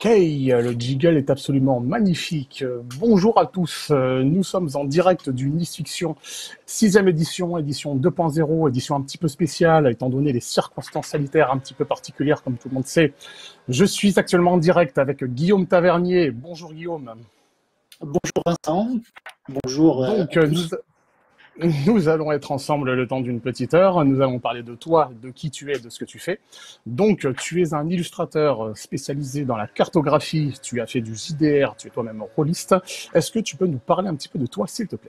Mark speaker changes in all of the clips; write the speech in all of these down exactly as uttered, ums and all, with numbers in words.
Speaker 1: le jingle est absolument magnifique. Euh, Bonjour à tous, euh, nous sommes en direct du Nice Fiction, sixième édition, édition deux point zéro, édition un petit peu spéciale, étant donné les circonstances sanitaires un petit peu particulières, comme tout le monde sait. Je suis actuellement en direct avec Guillaume Tavernier. Bonjour Guillaume.
Speaker 2: Bonjour Vincent, bonjour euh,
Speaker 1: Donc,
Speaker 2: à
Speaker 1: euh, nous,
Speaker 2: tous.
Speaker 1: Nous allons être ensemble le temps d'une petite heure. Nous allons parler de toi, de qui tu es, de ce que tu fais. Donc, tu es un illustrateur spécialisé dans la cartographie. Tu as fait du J D R, tu es toi-même rôliste. Est-ce que tu peux nous parler un petit peu de toi, s'il te plaît?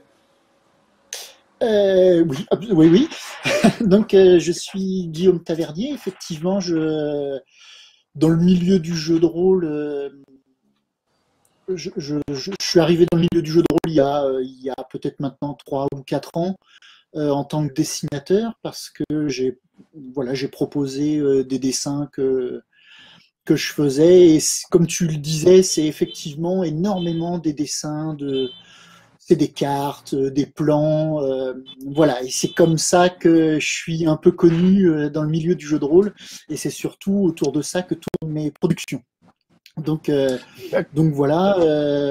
Speaker 2: Euh, oui, ab- oui, oui. Donc, euh, je suis Guillaume Tavernier. Effectivement, je, dans le milieu du jeu de rôle, euh, je, je- je- je suis arrivé dans le milieu du jeu de rôle il y a, euh, il y a peut-être maintenant trois ou quatre ans euh, en tant que dessinateur parce que j'ai, voilà, j'ai proposé euh, des dessins que que je faisais et c- comme tu le disais, c'est effectivement énormément des dessins de c'est des cartes, euh, des plans, euh, voilà. Et c'est comme ça que je suis un peu connu euh, dans le milieu du jeu de rôle. Et c'est surtout autour de ça que tournent mes productions. Donc, euh, donc voilà. Euh,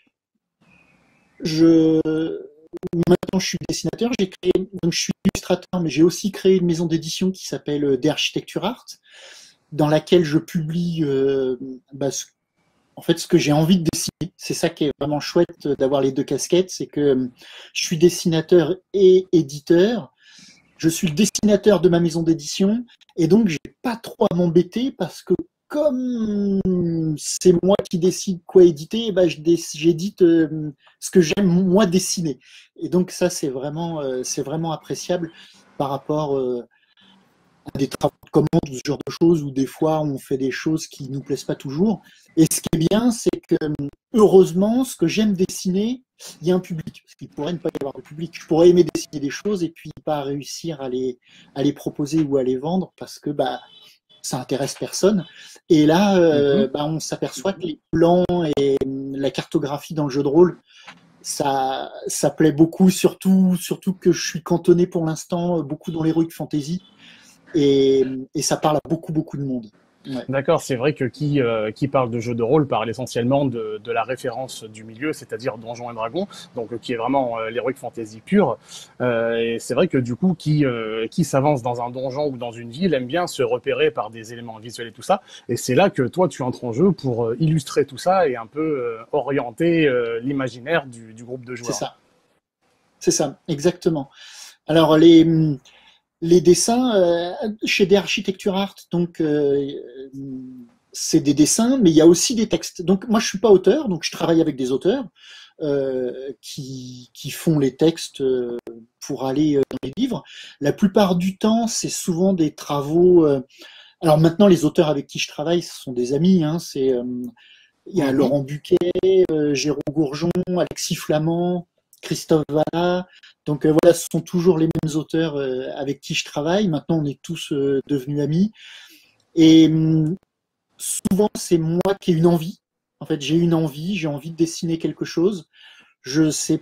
Speaker 2: je maintenant je suis dessinateur. J'ai créé, donc je suis illustrateur, mais j'ai aussi créé une maison d'édition qui s'appelle euh, The Architecture Art, dans laquelle je publie euh, bah, ce en fait, ce que j'ai envie de dessiner. C'est ça qui est vraiment chouette d'avoir les deux casquettes, c'est que euh, je suis dessinateur et éditeur. Je suis le dessinateur de ma maison d'édition et donc j'ai pas trop à m'embêter parce que comme c'est moi qui décide quoi éditer, eh ben je dé- j'édite euh, ce que j'aime moi dessiner. Et donc ça c'est vraiment euh, c'est vraiment appréciable par rapport euh, à des travaux de commande ou ce genre de choses où des fois on fait des choses qui nous plaisent pas toujours. Et ce qui est bien, c'est que heureusement, ce que j'aime dessiner, il y a un public. Parce qu'il pourrait ne pas y avoir de public. Je pourrais aimer dessiner des choses et puis pas réussir à les, à les proposer ou à les vendre parce que bah, ça intéresse personne. Et là,
Speaker 1: Mhm.
Speaker 2: euh, bah, on s'aperçoit que les plans et la cartographie dans le jeu de rôle, ça, ça plaît beaucoup, surtout, surtout que je suis cantonné pour l'instant beaucoup dans l'heroic fantasy et, et ça parle à beaucoup, beaucoup de monde. Ouais,
Speaker 1: D'accord, c'est vrai que qui, euh, qui parle de jeux de rôle parle essentiellement de, de la référence du milieu, c'est-à-dire Donjons et Dragons, donc euh, qui est vraiment euh, l'heroic fantasy pure. Euh, et c'est vrai que du coup, qui, euh, qui s'avance dans un donjon ou dans une ville aime bien se repérer par des éléments visuels et tout ça. Et c'est là que toi, tu entres en jeu pour euh, illustrer tout ça et un peu euh, orienter euh, l'imaginaire du, du groupe de
Speaker 2: c'est
Speaker 1: joueurs.
Speaker 2: ça, c'est ça, exactement. Alors, les, les dessins euh, chez des Architecture Art, donc euh, c'est des dessins, mais il y a aussi des textes. Donc moi, je suis pas auteur, donc je travaille avec des auteurs euh, qui, qui font les textes euh, pour aller euh, dans les livres. La plupart du temps, c'est souvent des travaux. Euh, alors maintenant, les auteurs avec qui je travaille, ce sont des amis. Hein, c'est euh, il y a
Speaker 1: Mhm.
Speaker 2: Laurent Buquet, euh, Jérôme Gourjon, Alexis Flamand, Christophe Vallat. Donc euh, voilà, ce sont toujours les mêmes auteurs euh, avec qui je travaille. Maintenant, on est tous euh, devenus amis. Et hum, souvent, c'est moi qui ai une envie. En fait, j'ai une envie, j'ai envie de dessiner quelque chose. Je sais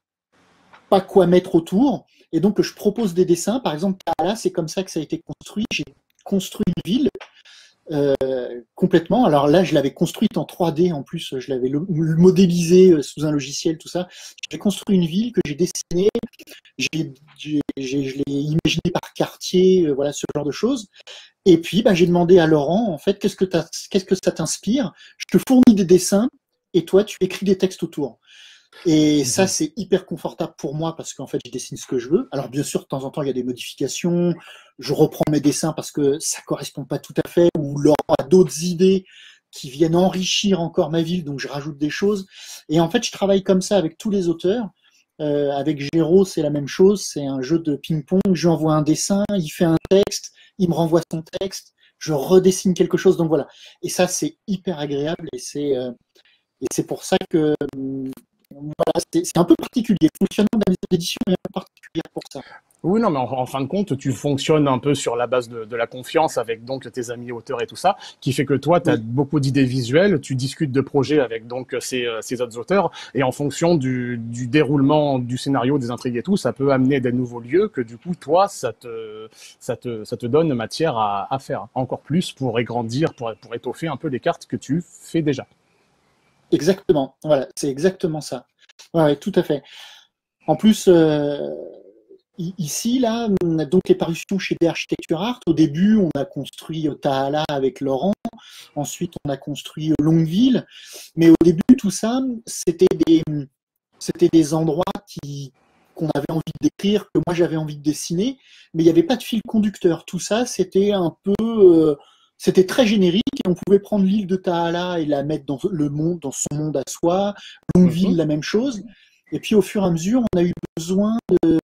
Speaker 2: pas quoi mettre autour. Et donc, je propose des dessins. Par exemple, là, c'est comme ça que ça a été construit. J'ai construit une ville euh, complètement. Alors là, je l'avais construite en trois D en plus, je l'avais modélisée sous un logiciel, tout ça. J'ai construit une ville que j'ai dessinée, j'ai, j'ai, j'ai, je l'ai imaginée par quartier, euh, voilà ce genre de choses. Et puis, bah, j'ai demandé à Laurent, en fait, qu'est-ce que, qu'est-ce que ça t'inspire? Je te fournis des dessins et toi, tu écris des textes autour. Et ça,
Speaker 1: Mhm.
Speaker 2: c'est hyper confortable pour moi parce qu'en fait, je dessine ce que je veux. Alors, bien sûr, de temps en temps, il y a des modifications. Je reprends mes dessins parce que ça correspond pas tout à fait ou Laurent a d'autres idées qui viennent enrichir encore ma ville, donc je rajoute des choses. Et en fait, je travaille comme ça avec tous les auteurs. Euh, avec Géraud, c'est la même chose. C'est un jeu de ping-pong. Je lui envoie un dessin, il fait un texte, il me renvoie son texte, je redessine quelque chose. Donc voilà. Et ça, c'est hyper agréable et c'est euh, et c'est pour ça que voilà, c'est un peu particulier. Le fonctionnement de la maison d'édition est un peu particulier. servir pour ça.
Speaker 1: Oui, non, mais en, en fin de compte, tu fonctionnes un peu sur la base de, de la confiance avec donc tes amis auteurs et tout ça, qui fait que toi, tu as
Speaker 2: Oui,
Speaker 1: beaucoup d'idées visuelles, tu discutes de projets avec donc ces, euh, ces autres auteurs, et en fonction du, du déroulement du scénario, des intrigues et tout, ça peut amener des nouveaux lieux que du coup, toi, ça te, ça te, ça te donne matière à, à faire encore plus pour agrandir, pour, pour étoffer un peu les cartes que tu fais déjà.
Speaker 2: exactement. Voilà, c'est exactement ça. Ouais, ouais, tout à fait. En plus, euh, i- ici, là, on a donc les parutions chez des Architecture Art. Au début, on a construit Tahala avec Laurent. Ensuite, on a construit Longueville. Mais au début, tout ça, c'était des, c'était des endroits qui, qu'on avait envie de décrire, que moi j'avais envie de dessiner, mais il n'y avait pas de fil conducteur. Tout ça, c'était un peu, euh, c'était très générique et on pouvait prendre l'île de Tahala et la mettre dans le monde, dans son monde à soi. Longueville,
Speaker 1: Mhm.
Speaker 2: la même chose. Et puis au fur et à mesure, on a eu besoin de,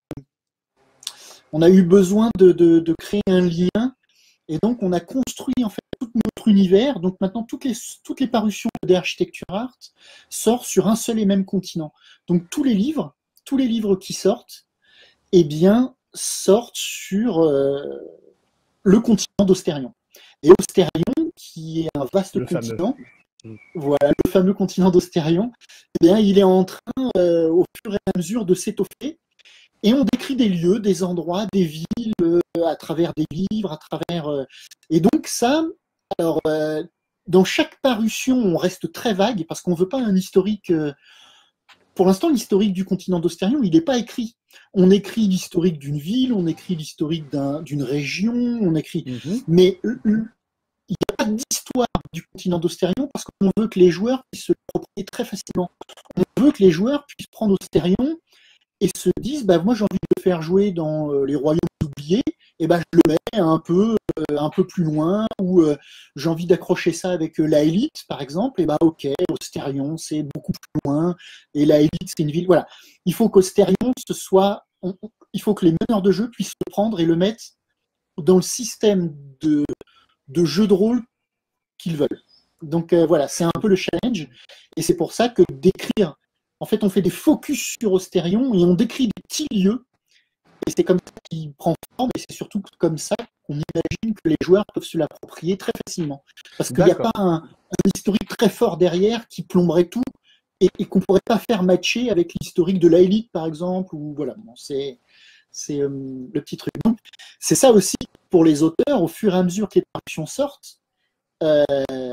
Speaker 2: on a eu besoin de, de, de créer un lien. Et donc, on a construit en fait tout notre univers. Donc maintenant, toutes les, toutes les parutions d'Architecture Art sortent sur un seul et même continent. Donc tous les livres, tous les livres qui sortent, eh bien, sortent sur euh, le continent d'Austérion. Et Austérion, qui est un vaste
Speaker 1: Le fameux.
Speaker 2: continent, voilà, le fameux continent d'Austérion, eh bien, il est en train, euh, au fur et à mesure, de s'étoffer. Et on décrit des lieux, des endroits, des villes, euh, à travers des livres, à travers. Euh, et donc ça, alors euh, dans chaque parution, on reste très vague parce qu'on ne veut pas un historique. Euh, pour l'instant, l'historique du continent d'Austérion, il n'est pas écrit. On écrit l'historique d'une ville, on écrit l'historique d'un, d'une région, on écrit.
Speaker 1: Mhm.
Speaker 2: Mais euh, il n'y a pas d'histoire du continent d'Austérion parce qu'on veut que les joueurs puissent se l'approprier très facilement. On veut que les joueurs puissent prendre Austérion et se disent bah, moi j'ai envie de le faire jouer dans euh, les royaumes oubliés, et ben je le mets un peu euh, un peu plus loin, ou euh, j'ai envie d'accrocher ça avec euh, la élite par exemple, et ben ok, Austérion c'est beaucoup plus loin et la élite c'est une ville, voilà. Il faut qu'Austérion ce soit on, il faut que les meneurs de jeu puissent le prendre et le mettre dans le système de, de jeu de rôle qu'ils veulent. Donc euh, voilà, c'est un peu le challenge, et c'est pour ça que d'écrire, en fait, on fait des focus sur Austérion et on décrit des petits lieux, et c'est comme ça qu'il prend forme, et c'est surtout comme ça qu'on imagine que les joueurs peuvent se l'approprier très facilement. Parce qu'il n'y a pas
Speaker 1: D'accord.
Speaker 2: un, un historique très fort derrière qui plomberait tout, et, et qu'on ne pourrait pas faire matcher avec l'historique de la élite, par exemple, ou voilà, bon, c'est c'est euh, le petit truc. Donc, c'est ça aussi pour les auteurs, au fur et à mesure que les parutions sortent, euh,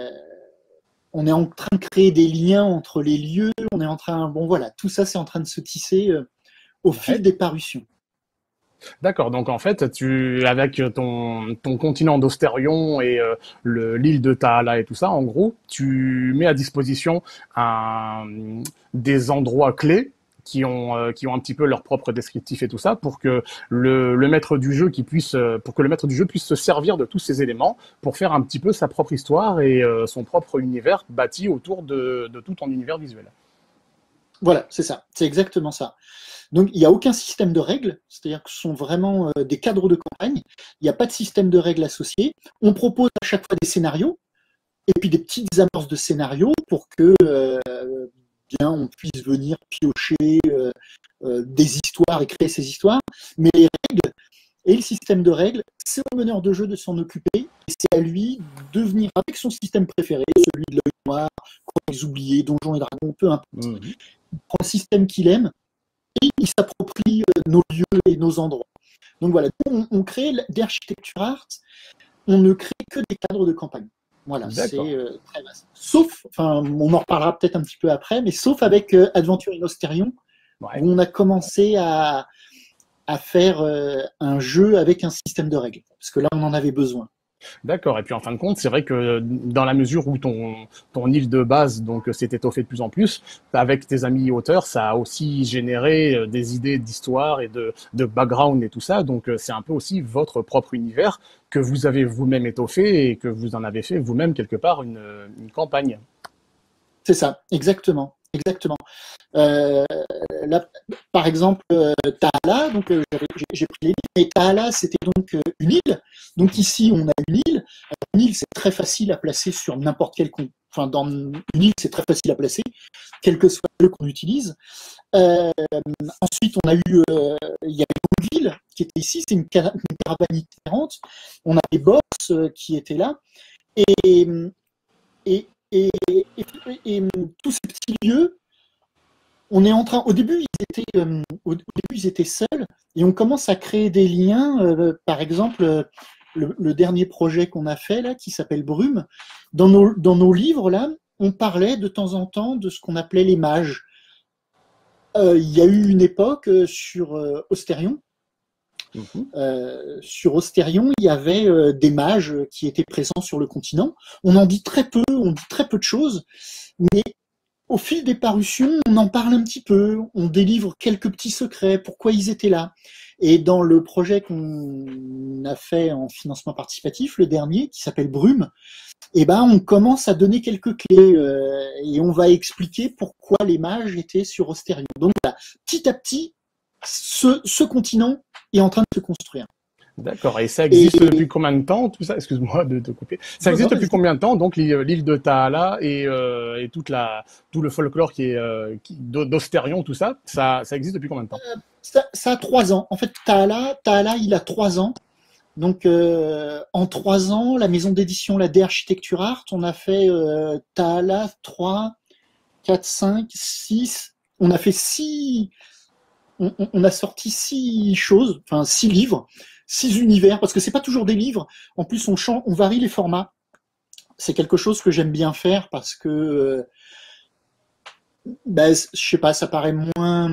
Speaker 2: on est en train de créer des liens entre les lieux, on est en train, bon voilà, tout ça c'est en train de se tisser euh, au fil
Speaker 1: Ouais.
Speaker 2: des parutions.
Speaker 1: D'accord, donc en fait, tu, avec ton, ton continent d'Austérion et euh, le- l'île de Tahala et tout ça, en gros, tu mets à disposition un, des endroits clés qui ont, euh, qui ont un petit peu leur propre descriptif et tout ça, pour que le, le maître du jeu qui puisse, euh, pour que le maître du jeu puisse se servir de tous ces éléments pour faire un petit peu sa propre histoire et euh, son propre univers bâti autour de, de tout ton univers visuel.
Speaker 2: Voilà, c'est ça, c'est exactement ça. Donc il n'y a aucun système de règles, c'est-à-dire que ce sont vraiment euh, des cadres de campagne, il n'y a pas de système de règles associé. On propose à chaque fois des scénarios, et puis des petites amorces de scénarios pour que euh, bien on puisse venir piocher euh, euh, des histoires et créer ces histoires. Mais les règles et le système de règles, c'est au meneur de jeu de s'en occuper, et c'est à lui de venir avec son système préféré, celui de l'œil noir, les oubliés, donjons et dragons, peu importe.
Speaker 1: Mhm.
Speaker 2: Il prend le système qu'il aime et il s'approprie euh, nos lieux et nos endroits. Donc voilà, on, on crée d'Architecture Art, on ne crée que des cadres de campagne. Voilà, c'est
Speaker 1: D'accord.
Speaker 2: euh, très vaste. Sauf, enfin, on en reparlera peut-être un petit peu après, mais sauf avec euh, Adventure in Austérion,
Speaker 1: Ouais.
Speaker 2: où on a commencé à, à faire euh, un jeu avec un système de règles, parce que là, on en avait besoin.
Speaker 1: D'accord. Et puis en fin de compte, c'est vrai que dans la mesure où ton, ton île de base donc s'est étoffée de plus en plus, avec tes amis auteurs, ça a aussi généré euh, des idées d'histoire et de, de background et tout ça. Donc euh, c'est un peu aussi votre propre univers que vous avez vous-même étoffé et que vous en avez fait vous-même quelque part une, une campagne.
Speaker 2: C'est ça, exactement, exactement. Euh, là, par exemple, euh, Taala, donc euh, j'ai pris les livres, mais Taala, c'était donc euh, une île. Donc ici, on a une île. Alors, une île, c'est très facile à placer sur n'importe quel compte. Enfin, dans une île, c'est très facile à placer, quel que soit le qu'on utilise. Euh, ensuite, on a eu, euh, il y avait Longueville qui était ici, c'est une, car une caravane itinérante. On a les Bors euh, qui étaient là. Et, et, et, et, et, et tous ces petits lieux, on est en train, au début, ils étaient, euh, au début, ils étaient seuls, et on commence à créer des liens. Euh, par exemple, euh, le, le dernier projet qu'on a fait là, qui s'appelle Brume, dans nos, dans nos livres là, on parlait de temps en temps de ce qu'on appelait les mages. Euh, il y a eu une époque euh, sur euh, Austérion. Mmh. Euh, sur Austérion, il y avait euh, des mages qui étaient présents sur le continent. On en dit très peu, on dit très peu de choses, mais au fil des parutions, on en parle un petit peu, on délivre quelques petits secrets, pourquoi ils étaient là. Et dans le projet qu'on a fait en financement participatif, le dernier, qui s'appelle Brume, eh ben, on commence à donner quelques clés euh, et on va expliquer pourquoi les mages étaient sur Austérion. Donc, là, petit à petit, ce, ce continent est en train de se construire.
Speaker 1: D'accord. Et ça existe et... depuis combien de temps, tout ça? Excuse-moi de te couper. Ça existe non, depuis combien de temps, donc, l'île de Taala et, euh, et toute la, tout le folklore qui est euh, d'Austérion, tout ça, ça, ça existe depuis combien de temps?
Speaker 2: euh, ça, ça a trois ans. En fait, Taala, Taala, il a trois ans. Donc, euh, en trois ans, la maison d'édition, la D Architecture Art, on a fait euh, Taala trois, quatre, cinq, six. On a fait six. On, on a sorti six choses, enfin six livres, six univers, parce que c'est pas toujours des livres. En plus, on change, on varie les formats. C'est quelque chose que j'aime bien faire parce que, euh, ben, je sais pas, ça paraît moins.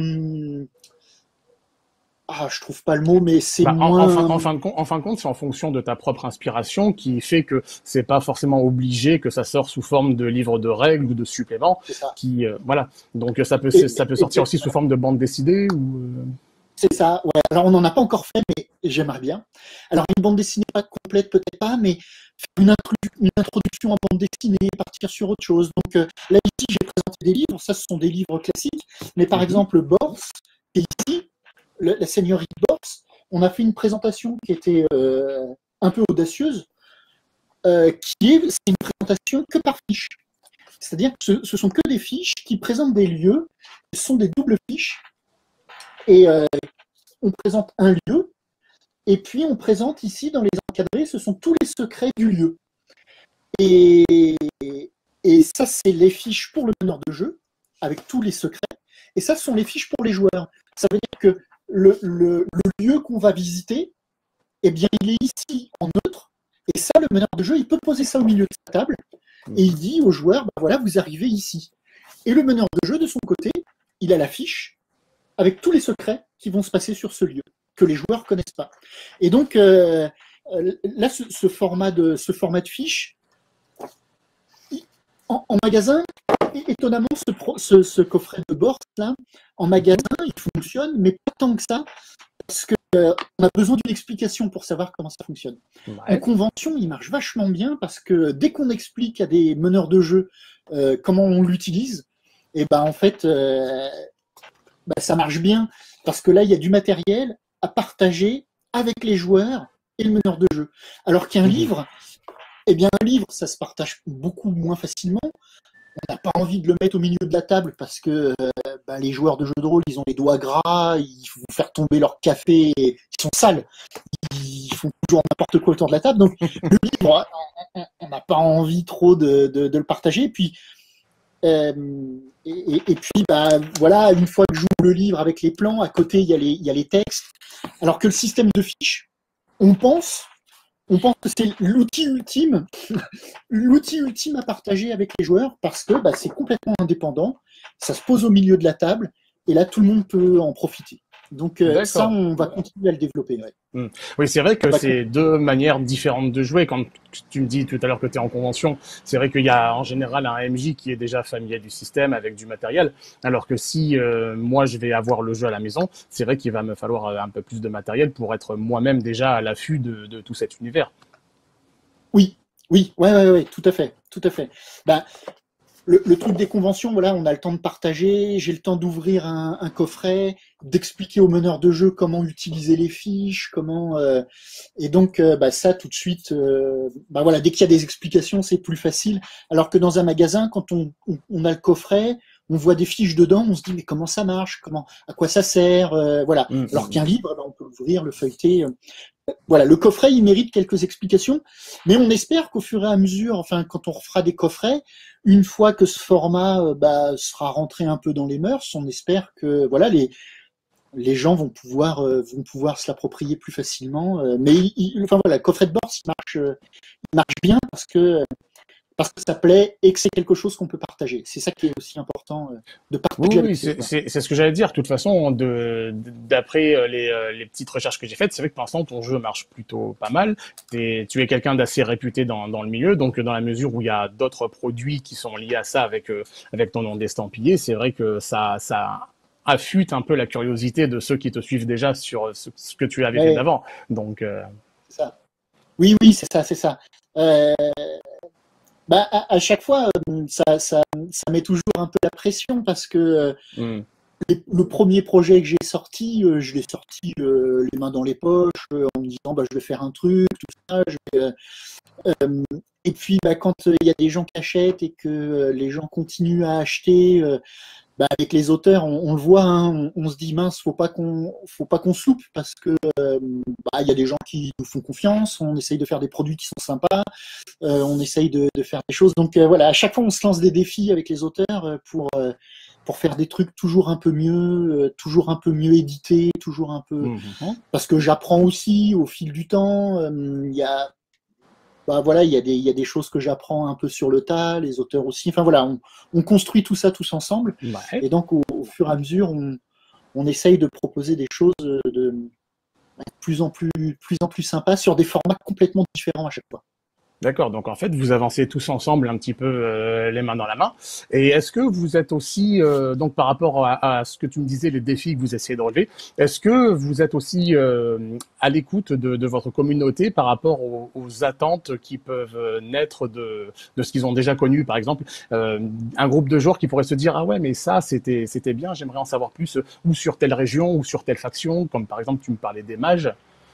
Speaker 2: Ah, je trouve pas le mot, mais c'est
Speaker 1: bah,
Speaker 2: moins.
Speaker 1: En, en, fin, en, fin de compte, en fin de compte, c'est en fonction de ta propre inspiration qui fait que c'est pas forcément obligé que ça sort sous forme de livre de règles ou de suppléments. Qui, euh, voilà. Donc ça peut, et, ça peut sortir et, aussi et, sous forme de bande dessinée ou. Euh...
Speaker 2: C'est ça. Ouais. Alors on n'en a pas encore fait, mais j'aimerais bien. Alors une bande dessinée pas complète, peut-être pas, mais une, introdu une introduction en bande dessinée, partir sur autre chose. Donc euh, là ici, j'ai présenté des livres. Ça, ce sont des livres classiques. Mais par mm-hmm. exemple, Bors, qui est ici. Le, la seigneurie de Bors, on a fait une présentation qui était euh, un peu audacieuse, euh, qui est, est une présentation que par fiche. C'est-à-dire que ce, ce sont que des fiches qui présentent des lieux, ce sont des doubles fiches, et euh, on présente un lieu, et puis on présente ici, dans les encadrés, ce sont tous les secrets du lieu. Et, et ça, c'est les fiches pour le meneur de jeu, avec tous les secrets, et ça, ce sont les fiches pour les joueurs. Ça veut dire que Le, le, le lieu qu'on va visiter, eh bien, il est ici en neutre. Et ça, le meneur de jeu, il peut poser ça au milieu de sa table. Et il dit aux joueurs, bah, voilà, vous arrivez ici. Et le meneur de jeu, de son côté, il a la fiche avec tous les secrets qui vont se passer sur ce lieu, que les joueurs ne connaissent pas. Et donc, euh, là, ce, ce, format de, ce format de fiche, en, en magasin, étonnamment, ce, pro, ce, ce coffret de Bors, là, en magasin, il fonctionne, mais pas tant que ça, parce qu'on euh, a besoin d'une explication pour savoir comment ça fonctionne. Ouais. En convention, il marche vachement bien, parce que dès qu'on explique à des meneurs de jeu euh, comment on l'utilise, et ben en fait, euh, ben, ça marche bien, parce que là, il y a du matériel à partager avec les joueurs et le meneur de jeu. Alors qu'un mmh. livre, eh bien, un livre, ça se partage beaucoup moins facilement. On n'a pas envie de le mettre au milieu de la table parce que euh, bah, les joueurs de jeux de rôle, ils ont les doigts gras, ils vont faire tomber leur café, ils sont sales, ils font toujours n'importe quoi autour de la table. Donc le livre, on n'a pas envie trop de, de, de le partager. Et puis, euh, et, et, et puis bah, voilà, une fois que j'ouvre le livre avec les plans, à côté, il y a les, il y a les textes. Alors que le système de fiches, on pense... On pense que c'est l'outil ultime, l'outil ultime à partager avec les joueurs parce que bah, c'est complètement indépendant, ça se pose au milieu de la table et là tout le monde peut en profiter. Donc euh, ça, on va continuer à le développer. Ouais.
Speaker 1: Mmh. Oui, c'est vrai que c'est deux manières différentes de jouer. Quand tu me dis tout à l'heure que tu es en convention, c'est vrai qu'il y a en général un M J qui est déjà familier du système avec du matériel, alors que si euh, moi je vais avoir le jeu à la maison, c'est vrai qu'il va me falloir un peu plus de matériel pour être moi-même déjà à l'affût de, de tout cet univers.
Speaker 2: Oui, oui, ouais, ouais, ouais, tout à fait, tout à fait. Ben, le, le truc des conventions, voilà, on a le temps de partager, j'ai le temps d'ouvrir un, un coffret, d'expliquer aux meneurs de jeu comment utiliser les fiches, comment euh, et donc euh, bah, ça tout de suite, euh, bah voilà, dès qu'il y a des explications, c'est plus facile. Alors que dans un magasin, quand on, on, on a le coffret, on voit des fiches dedans, on se dit mais comment ça marche, comment, à quoi ça sert, euh, voilà.
Speaker 1: Mmh,
Speaker 2: Alors
Speaker 1: mmh.
Speaker 2: qu'un livre, bah, on peut l'ouvrir, le feuilleter. Euh, voilà, le coffret, il mérite quelques explications, mais on espère qu'au fur et à mesure, enfin, quand on refera des coffrets, une fois que ce format euh, bah, sera rentré un peu dans les mœurs, on espère que voilà, les, les gens vont pouvoir, euh, vont pouvoir se l'approprier plus facilement. Euh, mais il, il, enfin voilà, le coffret de bord, il marche, euh, il marche bien parce que parce que ça plaît et que c'est quelque chose qu'on peut partager. C'est ça qui est aussi important, euh, de
Speaker 1: Oui,
Speaker 2: partager avec
Speaker 1: oui,
Speaker 2: les
Speaker 1: c'est
Speaker 2: joueurs.
Speaker 1: c'est- c'est ce que j'allais dire. De toute façon, de, de- d'après euh, les, euh, les petites recherches que j'ai faites, c'est vrai que pour l'instant, ton jeu marche plutôt pas mal. T'es- tu es quelqu'un d'assez réputé dans, dans le milieu, donc dans la mesure où il y a d'autres produits qui sont liés à ça avec, euh, avec ton nom d'estampillé, c'est vrai que ça, ça affûte un peu la curiosité de ceux qui te suivent déjà sur ce, ce que tu avais fait
Speaker 2: Ouais,
Speaker 1: d'avant. Donc, euh,
Speaker 2: c'est ça. Oui, oui, c'est ça, c'est ça. Euh, bah, à, à chaque fois, euh, ça, ça, ça met toujours un peu la pression parce que euh,
Speaker 1: hmm.
Speaker 2: les- le premier projet que j'ai sorti, euh, je l'ai sorti euh, les mains dans les poches, euh, en me disant bah, je vais faire un truc, tout ça. Je vais, euh, euh, et puis bah, quand euh, il y a des gens qui achètent et que euh, les gens continuent à acheter, euh, bah, avec les auteurs, on, on le voit, hein, on, on se dit mince, faut pas qu'on, faut pas qu'on se loupe parce que euh, bah, il y a des gens qui nous font confiance, on essaye de faire des produits qui sont sympas, euh, on essaye de, de faire des choses. Donc euh, voilà, à chaque fois on se lance des défis avec les auteurs euh, pour euh, pour faire des trucs toujours un peu mieux, euh, toujours un peu mieux édités, toujours un peu
Speaker 1: Mhm.
Speaker 2: parce que j'apprends aussi au fil du temps. euh, Il y a bah voilà, il y a des il y a des choses que j'apprends un peu sur le tas, les auteurs aussi. Enfin voilà, on, on construit tout ça tous ensemble
Speaker 1: Ouais.
Speaker 2: et donc au, au fur et à mesure on on essaye de proposer des choses de, de plus en plus plus en plus sympas sur des formats complètement différents à chaque fois.
Speaker 1: D'accord, donc en fait, vous avancez tous ensemble un petit peu euh, les mains dans la main. Et est-ce que vous êtes aussi, euh, donc par rapport à, à ce que tu me disais, les défis que vous essayez de relever, est-ce que vous êtes aussi euh, à l'écoute de, de votre communauté par rapport aux, aux attentes qui peuvent euh, naître de, de ce qu'ils ont déjà connu, par exemple, euh, un groupe de joueurs qui pourrait se dire, ah ouais, mais ça, c'était, c'était bien, j'aimerais en savoir plus, ou sur telle région, ou sur telle faction, comme par exemple, tu me parlais des mages.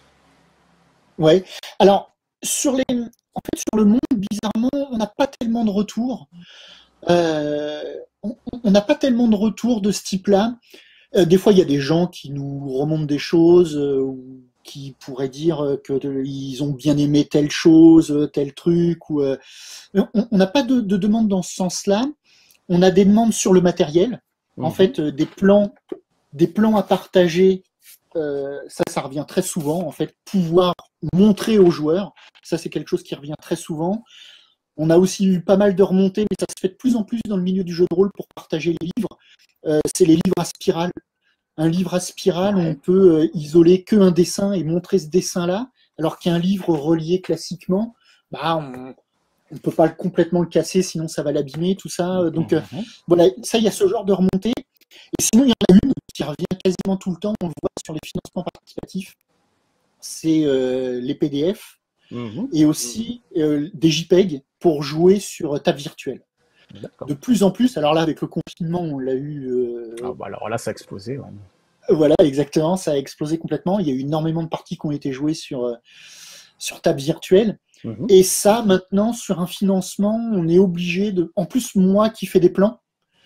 Speaker 2: Ouais. Alors sur les en fait sur le monde bizarrement, on n'a pas tellement de retours. Euh, on on n'a pas tellement de retours de ce type-là. Euh, des fois, il y a des gens qui nous remontent des choses euh, ou qui pourraient dire euh, que de- ils ont bien aimé telle chose, euh, tel truc. Ou, euh, mais on on n'a pas de, de demande dans ce sens-là. On a des demandes sur le matériel. En
Speaker 1: Mhm.
Speaker 2: fait, euh, des plans, des plans à partager. Euh, ça, ça revient très souvent. En fait, pouvoir montrer aux joueurs, ça c'est quelque chose qui revient très souvent. On a aussi eu pas mal de remontées, mais ça se fait de plus en plus dans le milieu du jeu de rôle pour partager les livres. Euh, c'est les livres à spirale. Un livre à spirale, on
Speaker 1: Ouais.
Speaker 2: peut euh, isoler qu'un dessin et montrer ce dessin-là, alors qu'un livre relié classiquement, bah, on ne peut pas complètement le casser, sinon ça va l'abîmer, tout ça. Donc euh,
Speaker 1: Mhm.
Speaker 2: voilà, ça, il y a ce genre de remontée. Et sinon, il y en a une qui revient quasiment tout le temps, on le voit sur les financements participatifs, c'est euh, les P D F
Speaker 1: Mhm.
Speaker 2: et aussi euh, des JPEG pour jouer sur table virtuelle.
Speaker 1: D'accord.
Speaker 2: De plus en plus, alors là, avec le confinement, on l'a eu.
Speaker 1: Ah
Speaker 2: Euh,
Speaker 1: bah alors là, ça a explosé. Ouais.
Speaker 2: voilà, exactement, ça a explosé complètement. Il y a eu énormément de parties qui ont été jouées sur, euh, sur table virtuelle.
Speaker 1: Mhm.
Speaker 2: Et ça, maintenant, sur un financement, on est obligé de. En plus, moi qui fais des plans,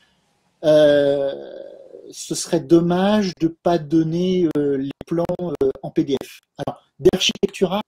Speaker 2: euh, ce serait dommage de ne pas donner euh, les plans euh, en P D F. Alors, d'Architecture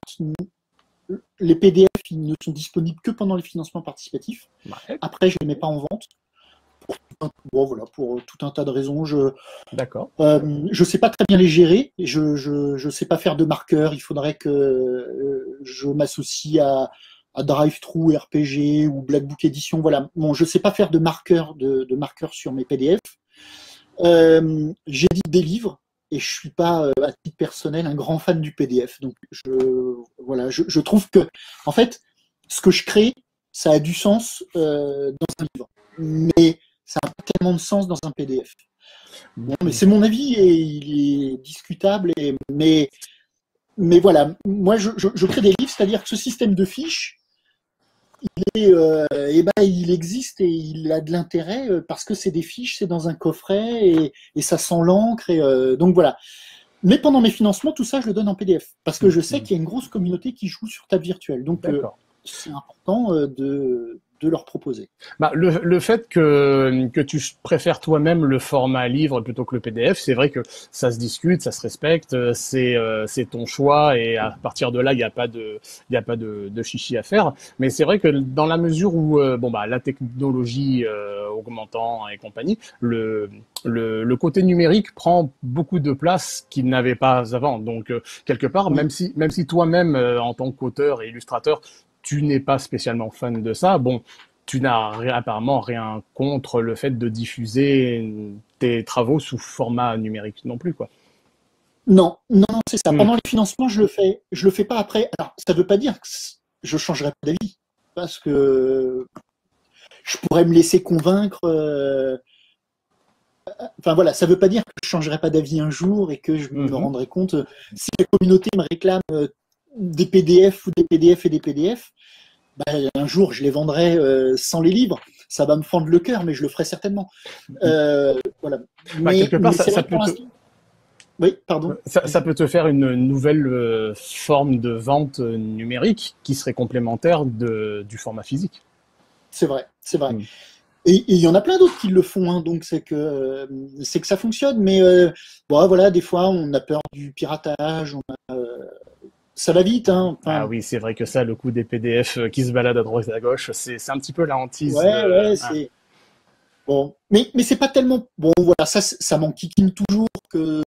Speaker 2: les P D F ils ne sont disponibles que pendant les financements participatifs.
Speaker 1: Ouais.
Speaker 2: Après, je ne les mets pas en vente. Bon, voilà, pour tout un tas de raisons. Je
Speaker 1: D'accord.
Speaker 2: euh, je sais pas très bien les gérer. Je je je sais pas faire de marqueurs. Il faudrait que euh, je m'associe à à DriveThru R P G ou Black Book Edition. Voilà. Bon, je sais pas faire de marqueurs de, de marqueurs sur mes P D F. Euh, J'édite des livres et je suis pas euh, à titre personnel un grand fan du P D F. Donc je voilà, je, je trouve que en fait, ce que je crée, ça a du sens euh, dans un livre, mais ça n'a pas tellement de sens dans un P D F. Bon, mais c'est mon avis et il est discutable. Et, mais, mais voilà, moi je, je, je crée des livres, c'est-à-dire que ce système de fiches, il, est, euh, eh ben, il existe et il a de l'intérêt euh, parce que c'est des fiches, c'est dans un coffret et, et ça sent l'encre. Et, euh, donc voilà. Mais pendant mes financements, tout ça, je le donne en P D F parce que je sais qu'il y a une grosse communauté qui joue sur table virtuelle. Donc euh, c'est important euh, de, de leur proposer.
Speaker 1: Bah, le, le fait que, que tu préfères toi-même le format livre plutôt que le P D F, c'est vrai que ça se discute, ça se respecte, c'est euh, c'est ton choix et à partir de là, il n'y a pas de il y a pas de, de chichi à faire. Mais c'est vrai que dans la mesure où euh, bon bah la technologie euh, augmentant et compagnie, le le, le côté numérique prend beaucoup de place qu'il n'avait pas avant. Donc euh, quelque part, oui. même si même si toi-même euh, en tant qu'auteur et illustrateur tu n'es pas spécialement fan de ça, bon, tu n'as apparemment rien contre le fait de diffuser tes travaux sous format numérique non plus, quoi.
Speaker 2: Non, non, non, c'est ça. Mmh. Pendant les financements, je le fais. Je le fais pas après. Alors, ça veut pas dire que je changerai pas d'avis, parce que je pourrais me laisser convaincre. Euh... Enfin voilà, ça veut pas dire que je changerai pas d'avis un jour et que je mmh. me rendrai compte si la communauté me réclame des P D F ou des P D F et des P D F, bah, un jour je les vendrai euh, sans les livres. Ça va me fendre le cœur, mais je le ferai certainement. Euh, voilà.
Speaker 1: Bah,
Speaker 2: mais,
Speaker 1: quelque part,
Speaker 2: mais
Speaker 1: ça, ça peut te...
Speaker 2: Oui, pardon.
Speaker 1: Ça, ça peut te faire une nouvelle euh, forme de vente numérique qui serait complémentaire de, du format physique.
Speaker 2: C'est vrai, c'est vrai. Mm. Et il y en a plein d'autres qui le font, hein, donc c'est que euh, c'est que ça fonctionne. Mais euh, bon, voilà, des fois, on a peur du piratage. On a, euh, ça va vite, hein. Enfin,
Speaker 1: ah oui, c'est vrai que ça, le coup des P D F qui se baladent à droite et à gauche, c'est c'est un petit peu la hantise.
Speaker 2: Ouais,
Speaker 1: de...
Speaker 2: ouais, c'est bon, mais mais c'est pas tellement bon. Voilà, ça ça m'enquiquine toujours que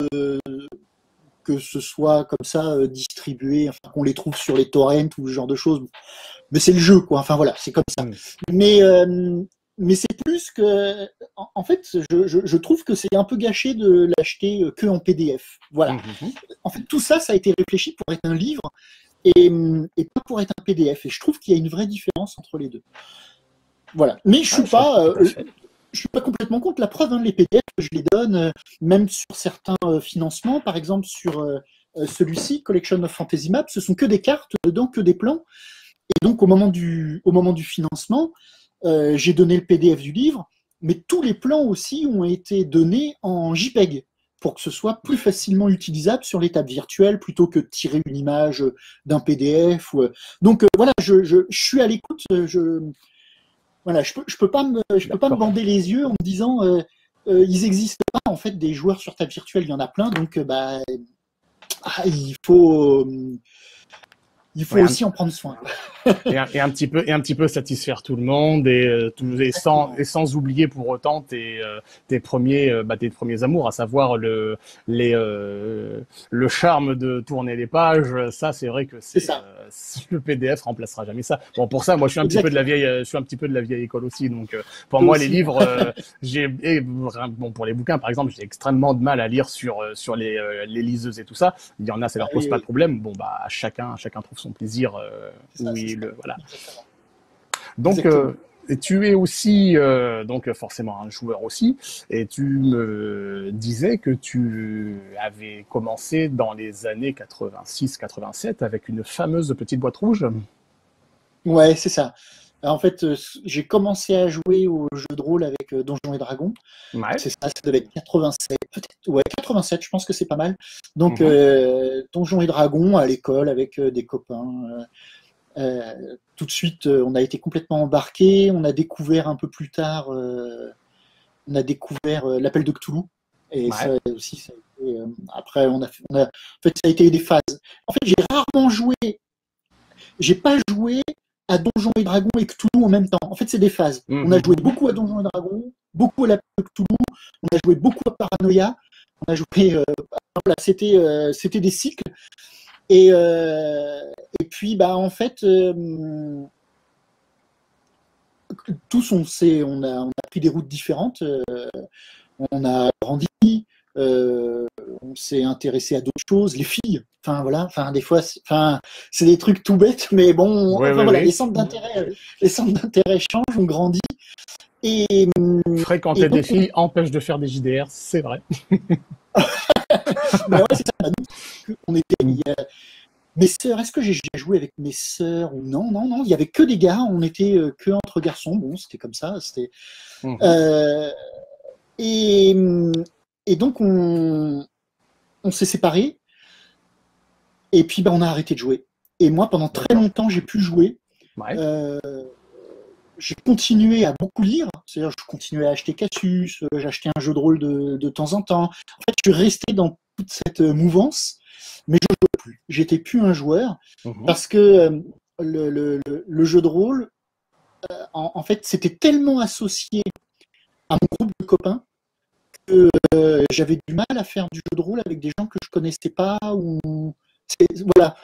Speaker 2: que ce soit comme ça euh, distribué, enfin qu'on les trouve sur les torrents ou ce genre de choses. Mais c'est le jeu, quoi. Enfin voilà, c'est comme ça. Mm. Mais euh, mais c'est plus que, en, en fait, je, je, je trouve que c'est un peu gâché de l'acheter que en P D F. Voilà. Mm-hmm. En fait, tout ça, ça a été réfléchi pour être un livre et, et pas pour être un P D F. Et je trouve qu'il y a une vraie différence entre les deux. Voilà. Mais je suis ah, pas, euh, je suis pas complètement contre. La preuve, hein, les P D F, je les donne, euh, même sur certains euh, financements, par exemple sur euh, celui-ci, Collection of Fantasy Maps, ce sont que des cartes dedans, que des plans. Et donc, au moment du, au moment du financement, euh, j'ai donné le P D F du livre, mais tous les plans aussi ont été donnés en JPEG pour que ce soit plus facilement utilisable sur les tables virtuelles plutôt que de tirer une image d'un P D F. Ou... Donc, euh, voilà, je, je, je suis à l'écoute. Je, voilà, je peux, je peux pas me, je peux pas me bander les yeux en me disant, euh, euh, ils existent pas, en fait, des joueurs sur table virtuelle, il y en a plein, donc, euh, bah, ah, il faut... Euh, Il faut ouais, aussi en prendre soin.
Speaker 1: et, un, et un petit peu et un petit peu satisfaire tout le monde et, euh, tout, et sans et sans oublier pour autant tes euh, tes premiers euh, bah, tes premiers amours, à savoir le les euh, le charme de tourner les pages. Ça, c'est vrai que c'est, c'est euh, le P D F remplacera jamais ça. Bon, pour ça, moi, je suis un Exactement. petit peu de la vieille je suis un petit peu de la vieille école aussi. Donc, euh, pour Toi moi, aussi. les livres, euh, j'ai et, bon pour les bouquins, par exemple, j'ai extrêmement de mal à lire sur sur les euh, les liseuses et tout ça. Il y en a, ça leur pose ah, pas oui. de problème. Bon, bah chacun chacun trouve son plaisir. Euh, ça, oui, le, voilà. Donc, euh, tu es aussi, euh, donc forcément un joueur aussi, et tu me disais que tu avais commencé dans les années quatre-vingt-six quatre-vingt-sept avec une fameuse petite boîte rouge.
Speaker 2: Ouais, c'est ça. En fait, euh, j'ai commencé à jouer au jeu de rôle avec euh, Donjons et Dragons. Ouais. C'est ça, ça devait être quatre-vingt-sept, peut-être. Ouais, quatre-vingt-sept, je pense que c'est pas mal. Donc, mm-hmm. euh, Donjons et Dragons à l'école avec euh, des copains. Euh, euh, tout de suite, euh, on a été complètement embarqués. On a découvert un peu plus tard, euh, on a découvert euh, l'appel de Cthulhu. Et ouais. ça aussi, ça a été, euh, après, on a, fait, on a, en fait, ça a été des phases. En fait, j'ai rarement joué. J'ai pas joué à Donjons et Dragons et Cthulhu en même temps. En fait, c'est des phases. Mmh. On a joué beaucoup à Donjons et Dragons, beaucoup à la Cthulhu, on a joué beaucoup à Paranoia, on a joué, euh, voilà, c'était, euh, c'était des cycles. Et, euh, et puis, bah, en fait, euh, tous, on sait, on a, on a pris des routes différentes. Euh, on a grandi. Euh, on s'est intéressé à d'autres choses, les filles, enfin voilà, enfin des fois, c'est, enfin c'est des trucs tout bêtes, mais bon,
Speaker 1: ouais,
Speaker 2: enfin
Speaker 1: ouais,
Speaker 2: voilà,
Speaker 1: ouais.
Speaker 2: les centres d'intérêt, les centres d'intérêt changent, on grandit. Et
Speaker 1: fréquenter et donc, des filles on... empêche de faire des J D R, c'est vrai.
Speaker 2: Mais ouais, c'est ça. On était, il y a, Mes sœurs, est-ce que j'ai joué avec mes sœurs ou non? Non, non, il y avait que des gars, on était euh, que entre garçons. Bon, c'était comme ça. C'était.
Speaker 1: Mhm.
Speaker 2: Euh, et, et donc on, on s'est séparés. Et puis bah, on a arrêté de jouer. Et moi, pendant très
Speaker 1: D'accord.
Speaker 2: longtemps, j'ai pu jouer.
Speaker 1: Ouais.
Speaker 2: Euh, j'ai continué à beaucoup lire. C'est-à-dire, je continuais à acheter Cassius, euh, j'achetais un jeu de rôle de, de temps en temps. En fait, je suis resté dans toute cette euh, mouvance, mais je ne jouais plus. J'étais plus un joueur
Speaker 1: Mhm.
Speaker 2: parce que euh, le, le, le, le jeu de rôle, euh, en, en fait, c'était tellement associé à mon groupe de copains que euh, j'avais du mal à faire du jeu de rôle avec des gens que je connaissais pas ou voilà.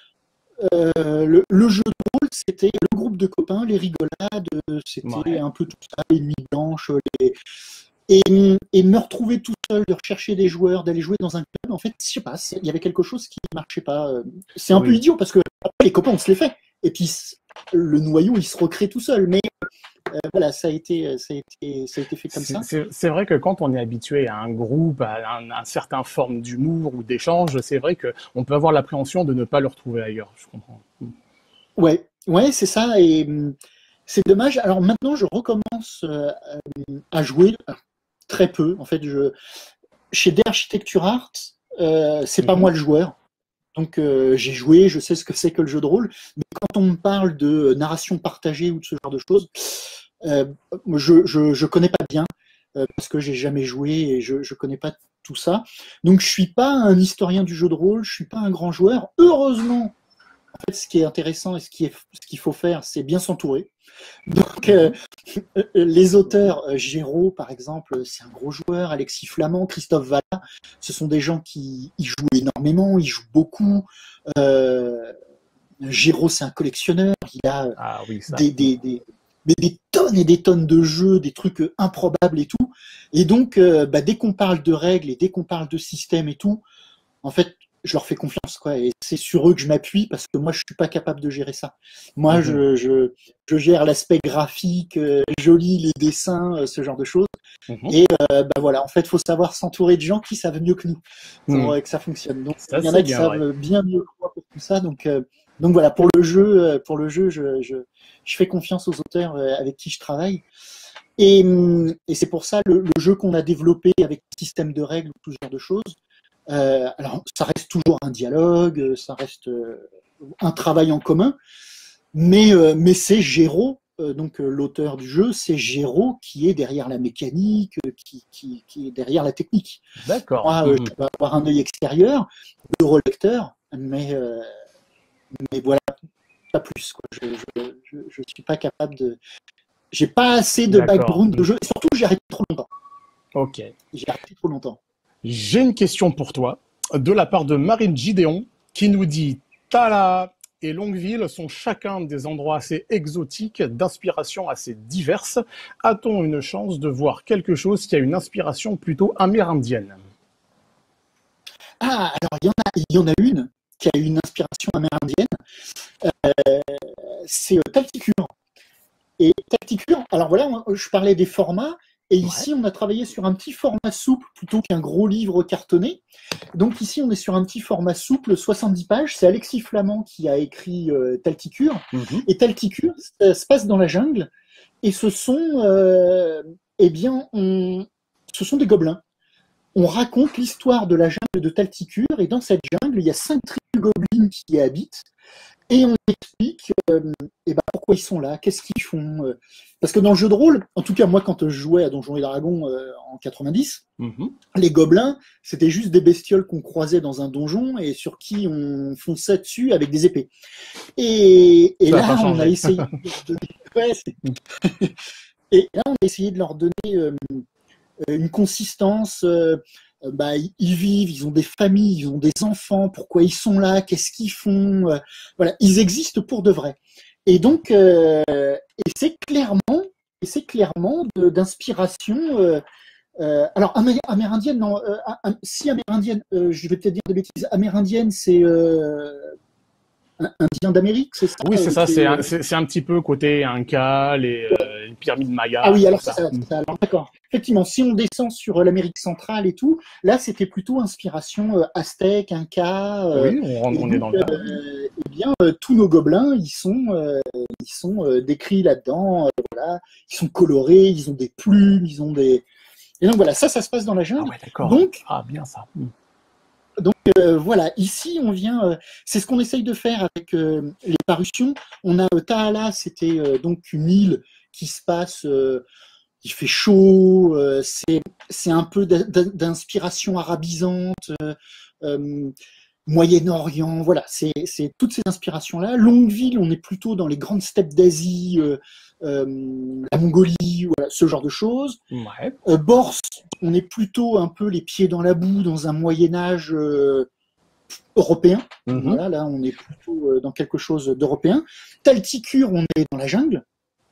Speaker 2: Euh, le, le jeu de rôle, c'était le groupe de copains, les rigolades, c'était
Speaker 1: Ouais.
Speaker 2: un peu tout ça, les nuits blanches, les... Et, et me retrouver tout seul, de rechercher des joueurs, d'aller jouer dans un club, en fait, je sais pas, il y avait quelque chose qui ne marchait pas. C'est un peu
Speaker 1: Oui.
Speaker 2: idiot parce que après, les copains, on se les fait. Et puis le noyau, il se recrée tout seul. Mais euh, voilà, ça a été, ça a été, ça a été fait comme ça.
Speaker 1: C'est vrai que quand on est habitué à un groupe, à un, un certain forme d'humour ou d'échange, c'est vrai qu'on peut avoir l'appréhension de ne pas le retrouver ailleurs. Je comprends.
Speaker 2: Ouais, ouais, c'est ça. Et c'est dommage. Alors maintenant, je recommence euh, à jouer très peu. En fait, je, chez d'Architecture Art, euh, c'est pas
Speaker 1: Mhm.
Speaker 2: moi le joueur. Donc euh, j'ai joué, je sais ce que c'est que le jeu de rôle, mais quand on me parle de narration partagée ou de ce genre de choses, euh, je, je, je connais pas bien euh, parce que j'ai jamais joué et je, je connais pas tout ça. Donc je suis pas un historien du jeu de rôle, je suis pas un grand joueur. Heureusement, en fait, ce qui est intéressant et ce qui est, ce qu'il faut faire, c'est bien s'entourer. Donc, euh,
Speaker 1: Mhm.
Speaker 2: les auteurs, euh, Géraud, par exemple, c'est un gros joueur, Alexis Flamand, Christophe Vallat, ce sont des gens qui ils jouent énormément, ils jouent beaucoup. Euh, Géraud, c'est un collectionneur, il a
Speaker 1: Ah oui, ça.
Speaker 2: des, des, des, des, des tonnes et des tonnes de jeux, des trucs improbables et tout. Et donc, euh, bah, dès qu'on parle de règles et dès qu'on parle de système et tout, en fait, je leur fais confiance, quoi. Et c'est sur eux que je m'appuie parce que moi, je suis pas capable de gérer ça. Moi,
Speaker 1: Mhm.
Speaker 2: je, je, je gère l'aspect graphique, euh, joli, les dessins, euh, ce genre de choses.
Speaker 1: Mhm.
Speaker 2: Et euh, ben voilà, en fait, il faut savoir s'entourer de gens qui savent mieux que nous pour
Speaker 1: Mhm.
Speaker 2: euh, que ça fonctionne. Donc,
Speaker 1: Ça,
Speaker 2: il y en
Speaker 1: c'est
Speaker 2: a qui
Speaker 1: bien vrai.
Speaker 2: savent bien mieux que moi pour tout ça. Donc, euh, donc voilà, pour le jeu, euh, pour le jeu, je, je, je fais confiance aux auteurs euh, avec qui je travaille. Et, hum, et c'est pour ça le, le jeu qu'on a développé avec le système de règles, tout ce genre de choses. Euh, alors, ça reste toujours un dialogue, ça reste euh, un travail en commun, mais, euh, mais c'est Géraud, euh, donc euh, l'auteur du jeu, c'est Géraud qui est derrière la mécanique, euh, qui, qui, qui est derrière la technique.
Speaker 1: D'accord.
Speaker 2: Moi, euh,
Speaker 1: Mhm.
Speaker 2: je peux avoir un œil extérieur, le relecteur, mais, euh, mais voilà, pas plus. Quoi. Je ne je, je, je suis pas capable de. J'ai pas assez de
Speaker 1: D'accord.
Speaker 2: background de
Speaker 1: Mhm.
Speaker 2: jeu, et surtout, j'ai arrêté trop longtemps.
Speaker 1: Ok.
Speaker 2: J'ai arrêté trop longtemps.
Speaker 1: J'ai une question pour toi de la part de Marine Gideon qui nous dit Tala et Longueville sont chacun des endroits assez exotiques, d'inspiration assez diverses. A-t-on une chance de voir quelque chose qui a une inspiration plutôt amérindienne?
Speaker 2: Ah, alors il y en a, il y en a une qui a une inspiration amérindienne, euh, c'est euh, Talticure. Et Talticure, alors voilà, je parlais des formats, et
Speaker 1: Ouais.
Speaker 2: ici on a travaillé sur un petit format souple plutôt qu'un gros livre cartonné. Donc ici on est sur un petit format souple, soixante-dix pages, c'est Alexis Flamand qui a écrit euh, Talticure.
Speaker 1: Mhm.
Speaker 2: Et Talticure, ça se passe dans la jungle, et ce sont, euh, eh bien, on, ce sont des gobelins. On raconte l'histoire de la jungle de Talticure, et dans cette jungle, il y a cinq tribus gobelines qui y habitent, et on explique euh, eh ben, pourquoi ils sont là, qu'est-ce qu'ils font. Euh. Parce que dans le jeu de rôle, en tout cas moi quand je jouais à Donjons et Dragons euh, en quatre-vingt-dix,
Speaker 1: Mhm.
Speaker 2: les gobelins, c'était juste des bestioles qu'on croisait dans un donjon et sur qui on fonçait dessus avec des épées. Et, et
Speaker 1: Ça n'a pas
Speaker 2: là, on a
Speaker 1: changé.
Speaker 2: essayé de leur donner... ouais, et là, on a essayé de leur donner euh, une consistance. Euh, bah, ils vivent, ils ont des familles, ils ont des enfants, pourquoi ils sont là, qu'est-ce qu'ils font. Euh, voilà, ils existent pour de vrai. Et donc, euh, et c'est clairement, et c'est clairement d'inspiration. Euh, euh, alors, amé amérindienne, non, euh, si amérindienne, euh, je vais peut-être dire des bêtises. Amérindienne, c'est euh, indien d'Amérique, c'est ça?
Speaker 1: Oui, c'est ça, c'est
Speaker 2: C'est,
Speaker 1: un,
Speaker 2: euh,
Speaker 1: c'est c'est un petit peu côté Inca, les, euh, les pyramides
Speaker 2: Ah
Speaker 1: Mayas,
Speaker 2: oui,
Speaker 1: tout
Speaker 2: alors c'est
Speaker 1: ça.
Speaker 2: ça,
Speaker 1: Mm.
Speaker 2: c'est ça. Alors, d'accord. Effectivement, si on descend sur euh, l'Amérique centrale et tout, là, c'était plutôt inspiration euh, aztèque, inca, euh,
Speaker 1: Oui, on, rentre-
Speaker 2: et
Speaker 1: on est
Speaker 2: donc,
Speaker 1: dans le cas.
Speaker 2: euh, eh bien, euh, tous nos gobelins, ils sont, euh, ils sont euh, décrits là-dedans. Euh, voilà, ils sont colorés, ils ont des plumes, ils ont des. Et donc voilà, ça, ça se passe dans la
Speaker 1: Ah
Speaker 2: jungle.
Speaker 1: ouais, d'accord.
Speaker 2: Donc,
Speaker 1: Ah, bien ça. Mm.
Speaker 2: donc euh, voilà, ici, on vient. Euh, c'est ce qu'on essaye de faire avec euh, les parutions. On a euh, Tahala, c'était euh, donc une île qui se passe. Euh, il fait chaud, euh, c'est c'est un peu d'inspiration arabisante, euh, euh, Moyen-Orient, voilà, c'est c'est toutes ces inspirations-là. Longueville, on est plutôt dans les grandes steppes d'Asie, euh, euh, la Mongolie, voilà, ce genre de choses.
Speaker 1: Ouais.
Speaker 2: Euh, Bors, on est plutôt un peu les pieds dans la boue, dans un Moyen-Âge euh, européen.
Speaker 1: Mhm.
Speaker 2: Voilà, là, on est plutôt euh, dans quelque chose d'européen. Talticure, on est dans la jungle.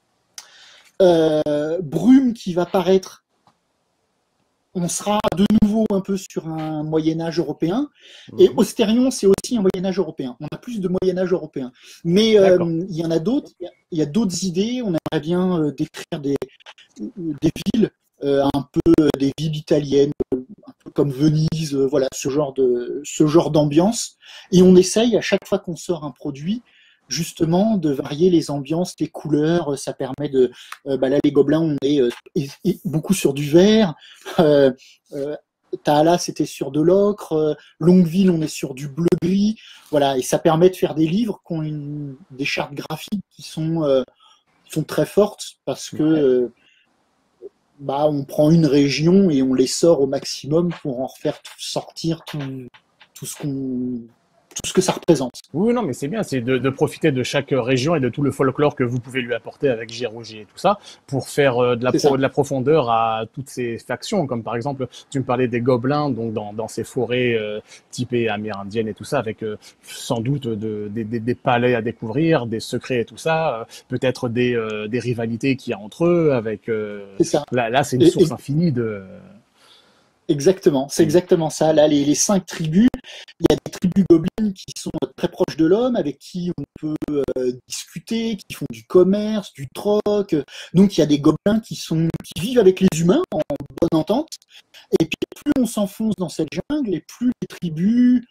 Speaker 2: Euh, Brume qui va paraître, on sera de nouveau un peu sur un Moyen-Âge européen. Et
Speaker 1: Mhm.
Speaker 2: Austérion, c'est aussi un Moyen-Âge européen. On a plus de Moyen-Âge européen. Mais euh,
Speaker 1: D'accord.
Speaker 2: il y en a d'autres. Il y a d'autres idées. On aimerait bien euh, décrire des, des villes, euh, un peu euh, des villes italiennes, euh, un peu comme Venise, euh, voilà, ce genre de, ce genre d'ambiance. Et on essaye à chaque fois qu'on sort un produit, justement, de varier les ambiances, les couleurs. Ça permet de, euh, bah là, les Gobelins, on est euh, et, et beaucoup sur du vert. Euh, euh, Tahala, c'était sur de l'ocre. Euh, Longueville, on est sur du bleu-gris. Voilà, et ça permet de faire des livres qui ont une, des chartes graphiques qui sont, euh, sont très fortes parce que
Speaker 1: Ouais.
Speaker 2: euh, bah, on prend une région et on les sort au maximum pour en refaire tout, sortir tout, tout ce qu'on, tout ce que ça représente.
Speaker 1: Oui, non, mais c'est bien, c'est de, de profiter de chaque région et de tout le folklore que vous pouvez lui apporter avec Gérougie et tout ça, pour faire euh, de la
Speaker 2: C'est
Speaker 1: pro,
Speaker 2: ça.
Speaker 1: de la profondeur à toutes ces factions, comme par exemple, tu me parlais des gobelins, donc dans, dans ces forêts euh, typées amérindiennes et tout ça, avec euh, sans doute de, des, des, des palais à découvrir, des secrets et tout ça, euh, peut-être des, euh, des rivalités qu'il y a entre eux, avec euh,
Speaker 2: C'est ça.
Speaker 1: là, là c'est une
Speaker 2: Et,
Speaker 1: source
Speaker 2: et
Speaker 1: infinie de.
Speaker 2: exactement. C'est
Speaker 1: Mm.
Speaker 2: exactement ça. Là, les, les cinq tribus, il y a des tribus gobelines qui sont très proches de l'homme, avec qui on peut euh, discuter, qui font du commerce, du troc. Donc, il y a des gobelins qui sont, qui vivent avec les humains en bonne entente. Et puis, plus on s'enfonce dans cette jungle, et plus les tribus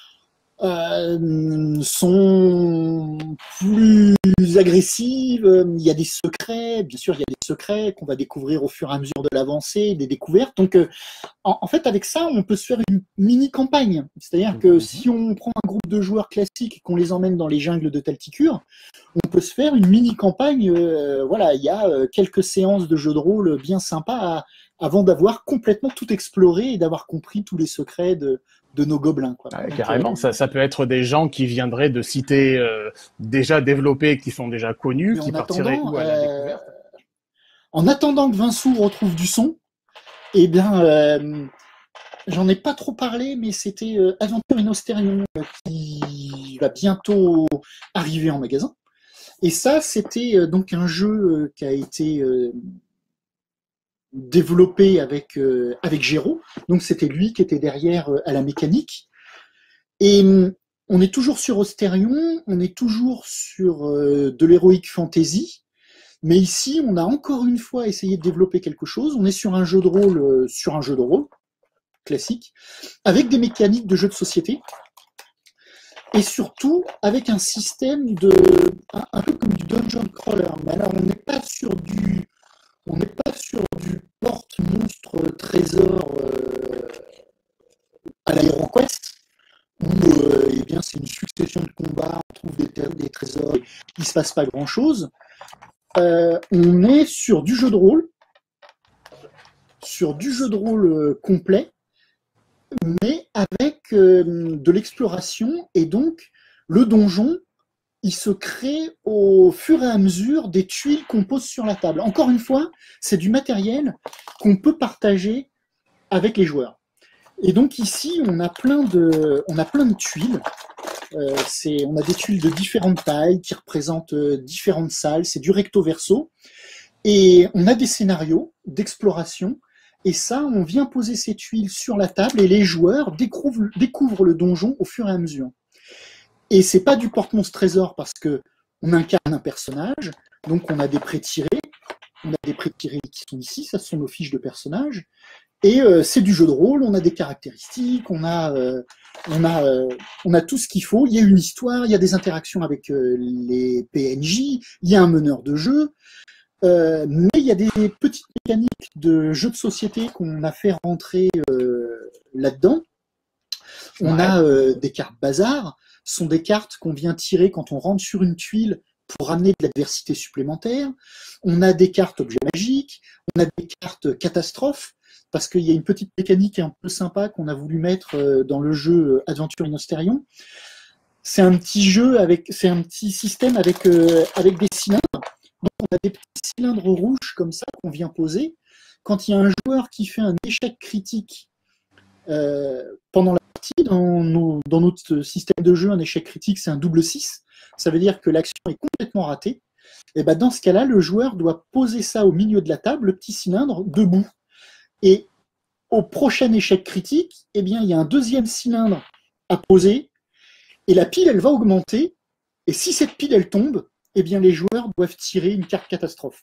Speaker 2: euh, sont plus agressives. Il y a des secrets, bien sûr, il y a des secrets qu'on va découvrir au fur et à mesure de l'avancée, des découvertes. Donc, euh, en, en fait, avec ça, on peut se faire une mini campagne. C'est-à-dire que
Speaker 1: Mhm.
Speaker 2: si on prend un groupe de joueurs classiques et qu'on les emmène dans les jungles de Talticure, on peut se faire une mini campagne. Euh, voilà, il y a euh, quelques séances de jeux de rôle bien sympas à, avant d'avoir complètement tout exploré et d'avoir compris tous les secrets de, de nos gobelins, quoi.
Speaker 1: Ouais,
Speaker 2: Donc, euh,
Speaker 1: carrément, ça, ça peut être des gens qui viendraient de cités euh, déjà développées, qui sont déjà connues,
Speaker 2: mais
Speaker 1: qui
Speaker 2: en
Speaker 1: partiraient
Speaker 2: attendant,
Speaker 1: où à la
Speaker 2: euh,
Speaker 1: découverte.
Speaker 2: en attendant que Vinsou retrouve du son, eh bien, euh, j'en ai pas trop parlé, mais c'était euh, Aventure in Ostérion euh, qui va bientôt arriver en magasin. Et ça, c'était euh, donc un jeu euh, qui a été euh, développé avec, euh, avec Géraud. Donc c'était lui qui était derrière euh, à la mécanique. Et hum, on est toujours sur Ostérion, on est toujours sur euh, de l'heroic fantasy. Mais ici, on a encore une fois essayé de développer quelque chose. On est sur un jeu de rôle, euh, sur un jeu de rôle classique, avec des mécaniques de jeu de société, et surtout avec un système de un, un peu comme du dungeon crawler. Mais alors, on n'est pas sur du, on n'est pas sur du porte monstre trésor euh, à la HeroQuest où euh, eh bien c'est une succession de combats, on trouve des, des trésors, il se passe pas grand chose. Euh, on est sur du jeu de rôle, sur du jeu de rôle euh, complet, mais avec euh, de l'exploration, et donc le donjon, il se crée au fur et à mesure des tuiles qu'on pose sur la table. Encore une fois, c'est du matériel qu'on peut partager avec les joueurs. Et donc ici, on a plein de, on a plein de tuiles. Euh, c'est, on a des tuiles de différentes tailles qui représentent euh, différentes salles. C'est du recto verso. Et on a des scénarios d'exploration. Et ça, on vient poser ces tuiles sur la table et les joueurs découvrent, découvrent le donjon au fur et à mesure. Et c'est pas du porte-monstre trésor parce que on incarne un personnage, donc on a des prêts tirés, on a des prêts tirés qui sont ici, ça ce sont nos fiches de personnages, et euh, c'est du jeu de rôle, on a des caractéristiques, on a, euh, on a, euh, on a tout ce qu'il faut, il y a une histoire, il y a des interactions avec euh, les P N J, il y a un meneur de jeu, euh, mais il y a des petites mécaniques de jeux de société qu'on a fait rentrer euh, là-dedans. On
Speaker 1: Ouais.
Speaker 2: a euh, des cartes bazar, ce sont des cartes qu'on vient tirer quand on rentre sur une tuile pour amener de l'adversité supplémentaire. On a des cartes objets magiques, on a des cartes catastrophes, parce qu'il y a une petite mécanique un peu sympa qu'on a voulu mettre euh, dans le jeu Adventure in Osterion. C'est un petit jeu avec, c'est un petit système avec, euh, avec des cylindres. Donc on a des petits cylindres rouges comme ça qu'on vient poser. Quand il y a un joueur qui fait un échec critique euh, pendant la partie, dans, nos, dans notre système de jeu, un échec critique, c'est un double six. Ça veut dire que l'action est complètement ratée. Et ben dans ce cas-là, le joueur doit poser ça au milieu de la table, le petit cylindre, debout. Et au prochain échec critique, eh bien, il y a un deuxième cylindre à poser, et la pile, elle va augmenter. Et si cette pile, elle tombe, eh bien, les joueurs doivent tirer une carte catastrophe.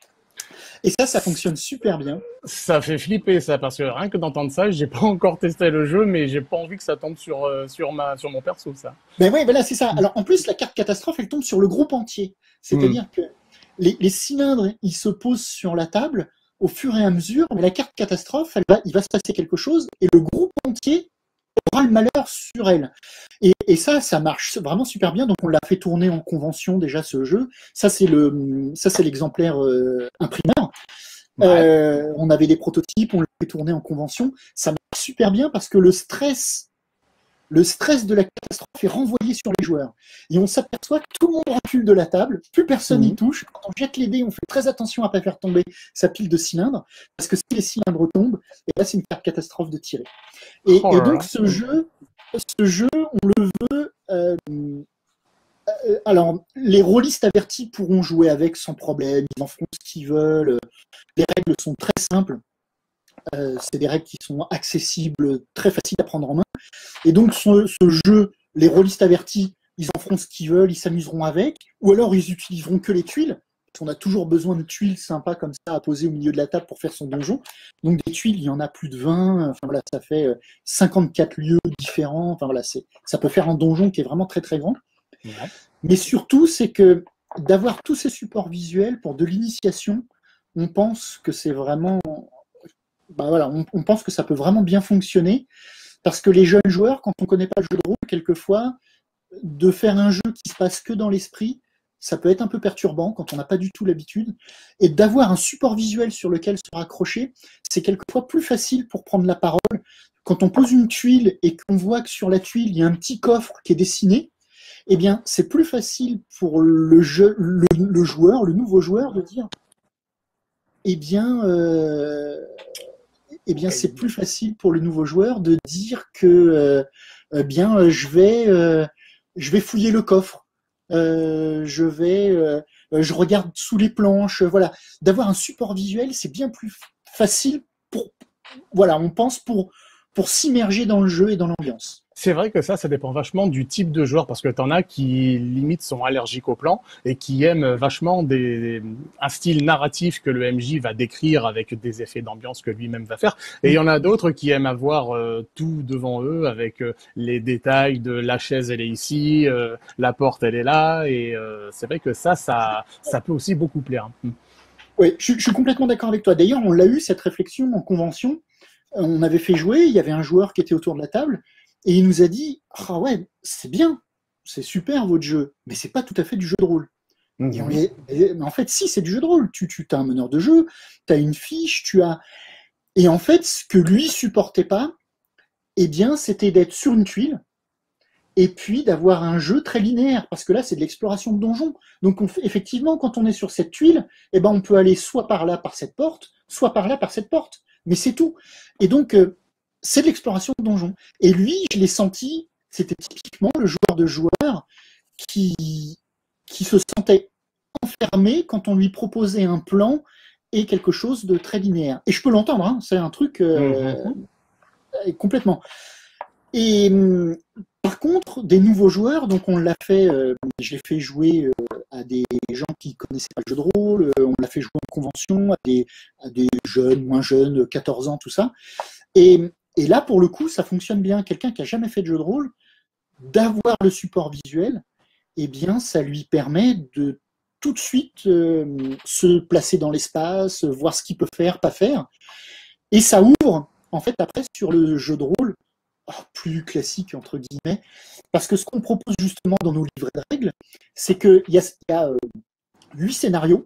Speaker 2: Et ça, ça fonctionne super bien.
Speaker 1: Ça fait flipper ça, parce que rien que d'entendre ça, j'ai pas encore testé le jeu, mais j'ai pas envie que ça tombe sur, euh, sur, ma, sur mon perso, ça.
Speaker 2: Ben oui, ben là, c'est ça. Alors, en plus, la carte catastrophe, elle tombe sur le groupe entier. C'est-à-dire mm. que les, les cylindres, ils se posent sur la table au fur et à mesure, mais la carte catastrophe, elle va, il va se passer quelque chose, et le groupe entier aura le malheur sur elle. Et, et ça, ça marche vraiment super bien. Donc, on l'a fait tourner en convention déjà, ce jeu. Ça, c'est le, ça, c'est l'exemplaire euh, imprimeur. Ouais. Euh, on avait les prototypes, on l'a fait tourner en convention. Ça marche super bien parce que le stress, le stress de la catastrophe est renvoyé sur les joueurs. Et on s'aperçoit que tout le monde recule de la table, plus personne n'y mmh. touche. Quand on jette les dés, on fait très attention à ne pas faire tomber sa pile de cylindres, parce que si les cylindres tombent, et là, c'est une carte catastrophe de tirer. Et, oh et donc, ce jeu, ce jeu, on le veut... Euh, euh, alors, les rôlistes avertis pourront jouer avec sans problème, ils en feront ce qu'ils veulent. Les règles sont très simples. Euh, c'est des règles qui sont accessibles, très faciles à prendre en main. Et donc, ce, ce jeu, les rôlistes avertis, ils en feront ce qu'ils veulent, ils s'amuseront avec, ou alors ils utiliseront que les tuiles, parce qu'on a toujours besoin de tuiles sympas comme ça à poser au milieu de la table pour faire son donjon. Donc, des tuiles, il y en a plus de vingt, enfin voilà, ça fait cinquante-quatre lieux différents, enfin voilà, c'est, ça peut faire un donjon qui est vraiment très très grand. Ouais. Mais surtout, c'est que d'avoir tous ces supports visuels pour de l'initiation, on pense que c'est vraiment... Bah voilà, on, on pense que ça peut vraiment bien fonctionner parce que les jeunes joueurs, quand on ne connaît pas le jeu de rôle, quelquefois, de faire un jeu qui se passe que dans l'esprit, ça peut être un peu perturbant quand on n'a pas du tout l'habitude. Et d'avoir un support visuel sur lequel se raccrocher, c'est quelquefois plus facile pour prendre la parole. Quand on pose une tuile et qu'on voit que sur la tuile, il y a un petit coffre qui est dessiné, eh bien, c'est plus facile pour le, jeu, le, le joueur, le nouveau joueur, de dire eh bien, euh, eh bien, c'est plus facile pour le nouveau joueur de dire que, euh, eh bien, je vais, euh, je vais fouiller le coffre, euh, je vais, euh, je regarde sous les planches, voilà. D'avoir un support visuel, c'est bien plus facile pour, voilà, on pense pour pour s'immerger dans le jeu et dans l'ambiance.
Speaker 1: C'est vrai que ça, ça dépend vachement du type de joueur, parce que t'en as qui, limite, sont allergiques au plan et qui aiment vachement des, un style narratif que le M J va décrire avec des effets d'ambiance que lui-même va faire. Et il y en a d'autres qui aiment avoir euh, tout devant eux avec euh, les détails de la chaise, elle est ici, euh, la porte, elle est là. Et euh, c'est vrai que ça, ça, ça peut aussi beaucoup plaire.
Speaker 2: Oui, je, je suis complètement d'accord avec toi. D'ailleurs, on l'a eu, cette réflexion en convention. On avait fait jouer, il y avait un joueur qui était autour de la table, et il nous a dit « Ah ouais, c'est bien, c'est super votre jeu, mais c'est pas tout à fait du jeu de rôle. Mmh. » Et on est, mais en fait, si, c'est du jeu de rôle. Tu, tu as un meneur de jeu, tu as une fiche, tu as... Et en fait, ce que lui supportait pas, eh bien, c'était d'être sur une tuile, et puis d'avoir un jeu très linéaire, parce que là, c'est de l'exploration de donjon. Donc, on fait, effectivement, quand on est sur cette tuile, eh ben, on peut aller soit par là, par cette porte, soit par là, par cette porte. Mais c'est tout. Et donc, euh, c'est de l'exploration de donjon. Et lui, je l'ai senti, c'était typiquement le joueur de joueur qui, qui se sentait enfermé quand on lui proposait un plan et quelque chose de très linéaire. Et je peux l'entendre, hein, c'est un truc euh, mmh. complètement. Et par contre, des nouveaux joueurs, donc on l'a fait, euh, je l'ai fait jouer euh, à des gens qui connaissaient pas le jeu de rôle, euh, on l'a fait jouer en convention à des, à des jeunes, moins jeunes, quatorze ans, tout ça. Et, et là, pour le coup, ça fonctionne bien. Quelqu'un qui a jamais fait de jeu de rôle, d'avoir le support visuel, eh bien, ça lui permet de tout de suite euh, se placer dans l'espace, voir ce qu'il peut faire, pas faire. Et ça ouvre, en fait, après, sur le jeu de rôle, plus classique, entre guillemets, parce que ce qu'on propose justement dans nos livrets de règles, c'est qu'il y a, y a euh, huit scénarios,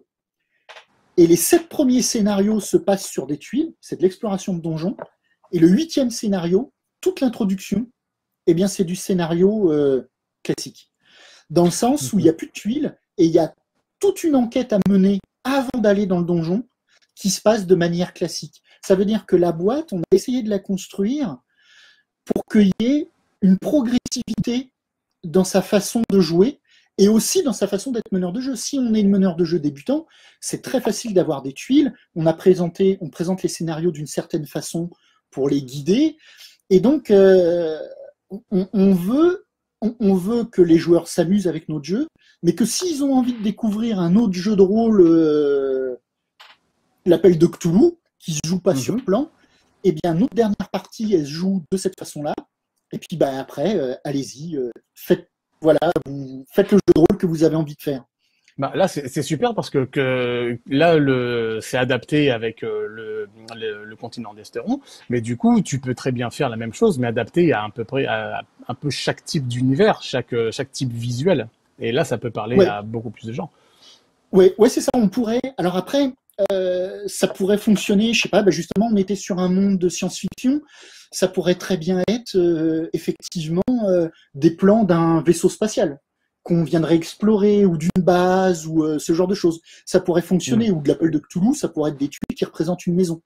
Speaker 2: et les sept premiers scénarios se passent sur des tuiles, c'est de l'exploration de donjons, et le huitième scénario, toute l'introduction, eh bien, c'est du scénario euh, classique, dans le sens où il n'y a plus de tuiles, et il y a toute une enquête à mener avant d'aller dans le donjon, qui se passe de manière classique. Ça veut dire que la boîte, on a essayé de la construire pour qu'il y ait une progressivité dans sa façon de jouer et aussi dans sa façon d'être meneur de jeu. Si on est le meneur de jeu débutant, c'est très facile d'avoir des tuiles. On a présenté, on présente les scénarios d'une certaine façon pour les guider. Et donc, euh, on, on, veut, on, on veut que les joueurs s'amusent avec notre jeu, mais que s'ils ont envie de découvrir un autre jeu de rôle, euh, l'appel de Cthulhu, qui se joue pas mm-hmm. sur plan, eh bien, notre dernière partie, elle se joue de cette façon-là. Et puis, bah, après, euh, allez-y, euh, faites, voilà, vous, faites le jeu de rôle que vous avez envie de faire.
Speaker 1: Bah, là, c'est, c'est super parce que, que là, le, c'est adapté avec euh, le, le, le continent d'Esteron. Mais du coup, tu peux très bien faire la même chose, mais adapté à un peu près à, à un peu chaque type d'univers, chaque, chaque type visuel. Et là, ça peut parler ouais. à beaucoup plus de gens.
Speaker 2: Oui, ouais, c'est ça. On pourrait. Alors après. Euh, ça pourrait fonctionner, je sais pas, ben justement, on était sur un monde de science-fiction, ça pourrait très bien être euh, effectivement euh, des plans d'un vaisseau spatial qu'on viendrait explorer ou d'une base ou euh, ce genre de choses. Ça pourrait fonctionner, mmh. ou de l'appel de Cthulhu, ça pourrait être des tuiles qui représentent une maison.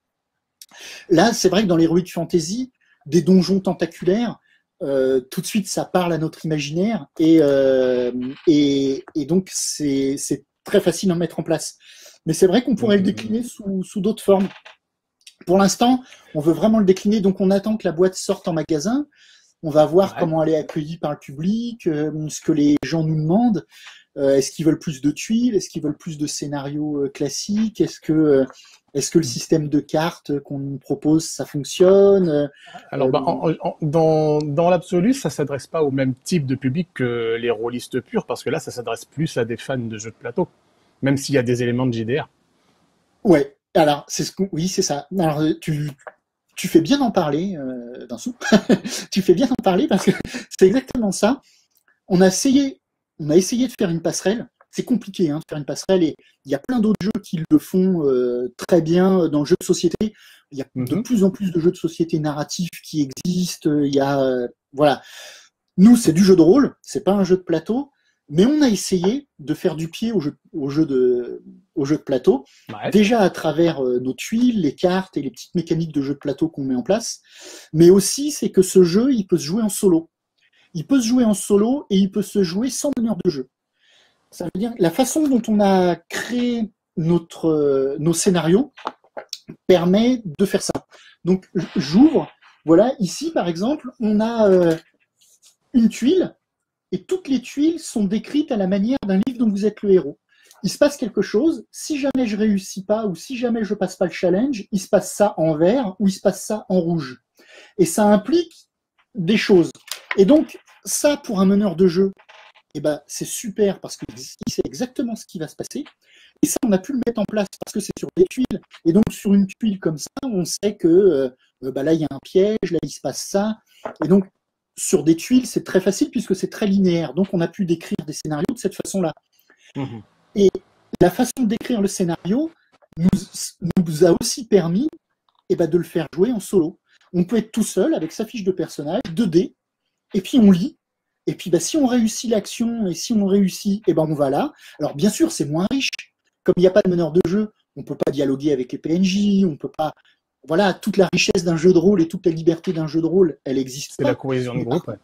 Speaker 2: Là, c'est vrai que dans l'Heroic Fantasy, des donjons tentaculaires, euh, tout de suite, ça parle à notre imaginaire et, euh, et, et donc c'est, c'est très facile à mettre en place. Mais c'est vrai qu'on pourrait le décliner sous, sous d'autres formes. Pour l'instant, on veut vraiment le décliner, donc on attend que la boîte sorte en magasin. On va voir ouais. comment elle est accueillie par le public, euh, ce que les gens nous demandent. Euh, est-ce qu'ils veulent plus de tuiles? Est-ce qu'ils veulent plus de scénarios euh, classiques? Est-ce que, euh, est-ce que le système de cartes qu'on nous propose, ça fonctionne?
Speaker 1: Alors, euh, bah, en, en, dans, dans l'absolu, ça s'adresse pas au même type de public que les rôlistes purs, parce que là, ça s'adresse plus à des fans de jeux de plateau. Même s'il y a des éléments de J D R.
Speaker 2: Ouais, alors, c'est ce que, oui, c'est ça. Alors, tu, tu fais bien d'en parler, euh, Vincent. Tu fais bien d'en parler parce que c'est exactement ça. On a essayé, on a essayé de faire une passerelle. C'est compliqué, hein, de faire une passerelle, et il y a plein d'autres jeux qui le font euh, très bien dans le jeu de société. Il y a mm-hmm. de plus en plus de jeux de société narratifs qui existent. Il y a, euh, voilà. Nous, c'est du jeu de rôle, c'est pas un jeu de plateau. Mais on a essayé de faire du pied au jeu, au jeu, de, au jeu de plateau, ouais. déjà à travers euh, nos tuiles, les cartes et les petites mécaniques de jeu de plateau qu'on met en place, mais aussi c'est que ce jeu, il peut se jouer en solo. Il peut se jouer en solo et il peut se jouer sans meneur de jeu. Ça veut dire que la façon dont on a créé notre, euh, nos scénarios permet de faire ça. Donc j'ouvre, voilà, ici par exemple, on a euh, une tuile, et toutes les tuiles sont décrites à la manière d'un livre dont vous êtes le héros. Il se passe quelque chose, si jamais je réussis pas, ou si jamais je passe pas le challenge, il se passe ça en vert, ou il se passe ça en rouge. Et ça implique des choses. Et donc, ça, pour un meneur de jeu, eh ben, c'est super, parce qu'il sait exactement ce qui va se passer. Et ça, on a pu le mettre en place, parce que c'est sur des tuiles. Et donc, sur une tuile comme ça, on sait que euh, bah là, il y a un piège, là, il se passe ça. Et donc, sur des tuiles, c'est très facile puisque c'est très linéaire. Donc, on a pu décrire des scénarios de cette façon-là. Mmh. Et la façon de décrire le scénario nous, nous a aussi permis eh ben, de le faire jouer en solo. On peut être tout seul avec sa fiche de personnage, deux dés, et puis on lit. Et puis, bah, si on réussit l'action et si on réussit, eh ben, on va là. Alors, bien sûr, c'est moins riche. Comme il n'y a pas de meneur de jeu, on ne peut pas dialoguer avec les P N J, on ne peut pas... Voilà, toute la richesse d'un jeu de rôle et toute la liberté d'un jeu de rôle, elle existe pas.
Speaker 1: C'est la cohésion de groupe. Ouais.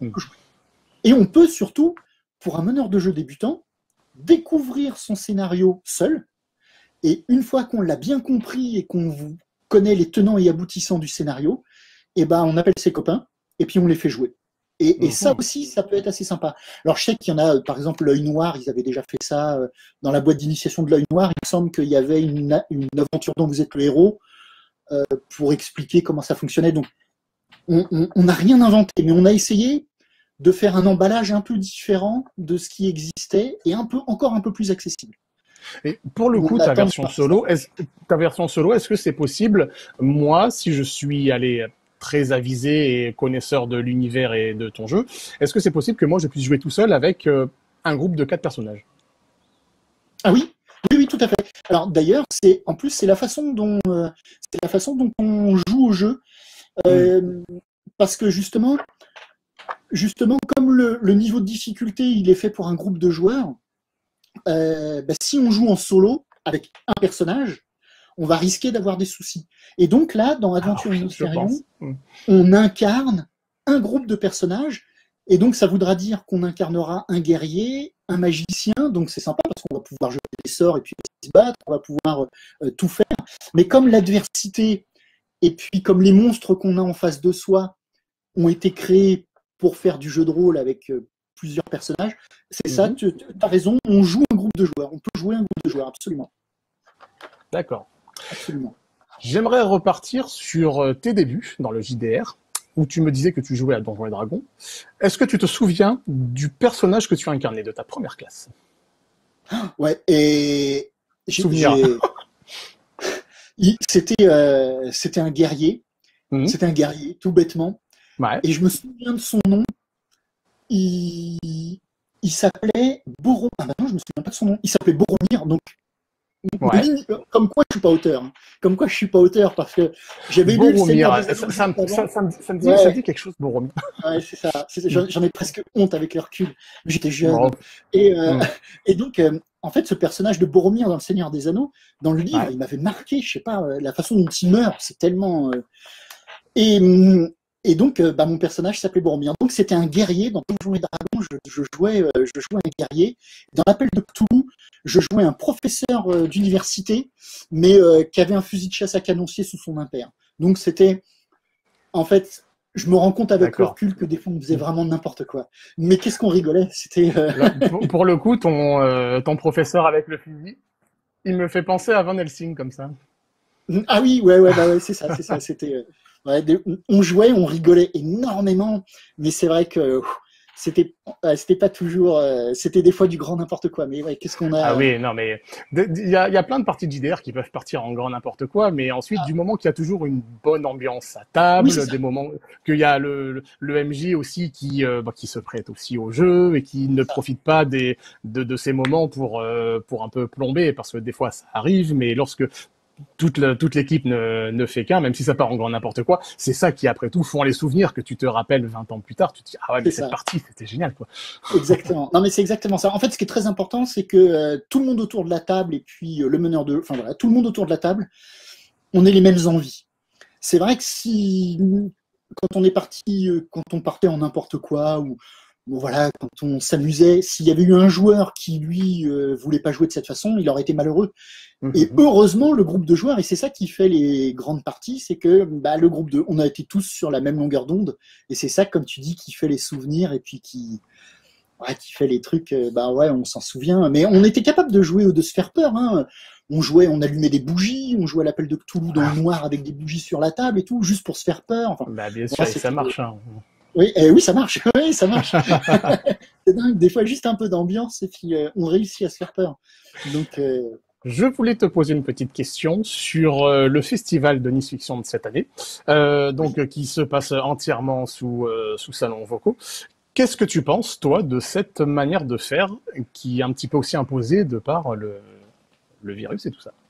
Speaker 2: Et on peut surtout, pour un meneur de jeu débutant, découvrir son scénario seul. Et une fois qu'on l'a bien compris et qu'on connaît les tenants et aboutissants du scénario, eh ben, on appelle ses copains et puis on les fait jouer. Et, et
Speaker 1: Mhm.
Speaker 2: ça aussi, ça peut être assez sympa. Alors, je sais qu'il y en a, par exemple, l'œil noir, ils avaient déjà fait ça euh, dans la boîte d'initiation de l'œil noir. Il me semble qu'il y avait une, une aventure dont vous êtes le héros euh, pour expliquer comment ça fonctionnait. Donc, on n'a rien inventé, mais on a essayé de faire un emballage un peu différent de ce qui existait et un peu, encore un peu plus accessible.
Speaker 1: Et pour le
Speaker 2: On
Speaker 1: coup, ta
Speaker 2: attend de
Speaker 1: version
Speaker 2: voir ça.
Speaker 1: solo, est-ce, ta version solo, est-ce que c'est possible? Moi, si je suis allé très avisé et connaisseur de l'univers et de ton jeu, est-ce que c'est possible que moi je puisse jouer tout seul avec euh, un groupe de quatre personnages?
Speaker 2: Ah oui, oui, oui, tout à fait. Alors d'ailleurs, c'est en plus c'est la façon dont euh, c'est la façon dont on joue au jeu,
Speaker 1: Hmm.
Speaker 2: euh, parce que justement, justement, comme le, le niveau de difficulté il est fait pour un groupe de joueurs, euh, bah, si on joue en solo avec un personnage, on va risquer d'avoir des soucis. Et donc là, dans
Speaker 1: Ah
Speaker 2: Adventure in
Speaker 1: oui, je
Speaker 2: Mysterion,
Speaker 1: pense. Hmm.
Speaker 2: on incarne un groupe de personnages. Et donc, ça voudra dire qu'on incarnera un guerrier, un magicien. Donc, c'est sympa parce qu'on va pouvoir jeter des sorts et puis se battre. On va pouvoir euh, tout faire. Mais comme l'adversité et puis comme les monstres qu'on a en face de soi ont été créés pour faire du jeu de rôle avec euh, plusieurs personnages, c'est ça,
Speaker 1: Mhm.
Speaker 2: tu as raison, on joue un groupe de joueurs. On peut jouer un groupe de joueurs, absolument.
Speaker 1: D'accord.
Speaker 2: Absolument.
Speaker 1: J'aimerais repartir sur euh, tes débuts dans le J D R, où tu me disais que tu jouais à Donjons et Dragons. Est-ce que tu te souviens du personnage que tu as incarné de ta première classe?
Speaker 2: Ouais, et
Speaker 1: Souvenir.
Speaker 2: j'ai. C'était euh, c'était un guerrier.
Speaker 1: Mhm.
Speaker 2: C'était un guerrier, tout bêtement.
Speaker 1: Ouais.
Speaker 2: Et je me souviens de son nom. Il, il s'appelait Boromir. Ah bah non, je me souviens pas de son nom. Il s'appelait Boromir. Donc,
Speaker 1: Ouais.
Speaker 2: comme quoi je suis pas auteur. Hein. Comme quoi je suis pas auteur parce que j'avais lu Le Seigneur
Speaker 1: Boromir,
Speaker 2: des Anneaux
Speaker 1: ça, ça,
Speaker 2: juste
Speaker 1: ça,
Speaker 2: avant.
Speaker 1: ça, me- ça me dit, ça me
Speaker 2: Ouais,
Speaker 1: dit quelque chose, Boromir.
Speaker 2: ouais, c'est ça. J'en j'en ai presque honte avec le recul. J'étais
Speaker 1: Bon.
Speaker 2: jeune. Et, euh,
Speaker 1: Hmm.
Speaker 2: et donc, euh, en fait, ce personnage de Boromir dans Le Seigneur des Anneaux, dans le livre,
Speaker 1: Ouais.
Speaker 2: il m'avait marqué. Je sais pas, euh, la façon dont il meurt, c'est tellement. Euh, Et, hum, et donc, euh, bah, mon personnage s'appelait Boromir. Donc, c'était un guerrier. Dans Donjons et Dragons, je, je jouais, euh, je jouais un guerrier. Dans l'Appel de Cthulhu, je jouais un professeur euh, d'université, mais euh, qui avait un fusil de chasse à canoncier sous son impair. Donc, c'était, en fait, je me rends compte avec le
Speaker 1: D'accord.
Speaker 2: recul que des fois, on faisait vraiment n'importe quoi. Mais qu'est-ce qu'on rigolait. C'était. Euh...
Speaker 1: Là, pour, pour le coup, ton, euh, ton professeur avec le fusil, il me fait penser à Van Helsing comme ça.
Speaker 2: Ah oui, ouais, ouais, bah ouais, c'est ça, c'est ça. C'était. Euh, ouais, des- on jouait, on rigolait énormément, mais c'est vrai que. Pff, c'était euh, c'était pas toujours euh, c'était des fois du grand n'importe quoi mais ouais qu'est-ce qu'on
Speaker 1: Ah
Speaker 2: a euh,
Speaker 1: oui, non, mais il y a, y a plein de parties de J D R qui peuvent partir en grand n'importe quoi, mais ensuite, du moment qu'il y a toujours une bonne ambiance à
Speaker 2: oui c'est
Speaker 1: table,
Speaker 2: ça
Speaker 1: des moments qu'il y a le, le, le M J aussi qui, euh, bah, qui se prête aussi au jeu et qui ne
Speaker 2: c'est ça
Speaker 1: profite pas des, de, de ces moments pour, euh, pour un peu plomber, parce que des fois ça arrive, mais lorsque toute, le, toute l'équipe ne, ne fait qu'un, même si ça part en grand n'importe quoi, c'est ça qui, après tout, font les souvenirs que tu te rappelles vingt ans plus tard. Tu te dis, ah ouais, mais
Speaker 2: c'est
Speaker 1: cette
Speaker 2: ça
Speaker 1: partie, c'était génial, quoi.
Speaker 2: exactement non mais c'est exactement ça en fait ce qui est très important c'est que euh, tout le monde autour de la table et puis euh, le meneur de enfin voilà tout le monde autour de la table on ait les mêmes envies c'est vrai que si quand on est parti euh, quand on partait en n'importe quoi ou bon, voilà, quand on s'amusait, s'il y avait eu un joueur qui, lui, euh, voulait pas jouer de cette façon, il aurait été malheureux. Et
Speaker 1: Mhm.
Speaker 2: heureusement, le groupe de joueurs, et c'est ça qui fait les grandes parties, c'est que bah, le groupe de, on a été tous sur la même longueur d'onde, et c'est ça, comme tu dis, qui fait les souvenirs et puis qui, ouais, qui fait les trucs. euh, bah ouais, on s'en souvient. Mais on était capable de jouer ou de se faire peur. Hein. On jouait, on allumait des bougies, on jouait à l'appel de Cthulhu dans le noir avec des bougies sur la table et tout, juste pour se faire peur. Enfin,
Speaker 1: Bah, bien sûr,
Speaker 2: ouais,
Speaker 1: et ça
Speaker 2: c'était.
Speaker 1: marche. Hein.
Speaker 2: Oui, eh oui, ça marche. Oui, ça marche. C'est dingue. Des fois, juste un peu d'ambiance et puis euh, on réussit à se faire peur. Donc, euh,
Speaker 1: Je voulais te poser une petite question sur euh, le festival de Nice Fiction de cette année, euh, donc
Speaker 2: oui.
Speaker 1: euh, qui se passe entièrement sous euh, sous salon vocaux. Qu'est-ce que tu penses, toi, de cette manière de faire qui est un petit peu aussi imposée de par le, le virus et tout ça?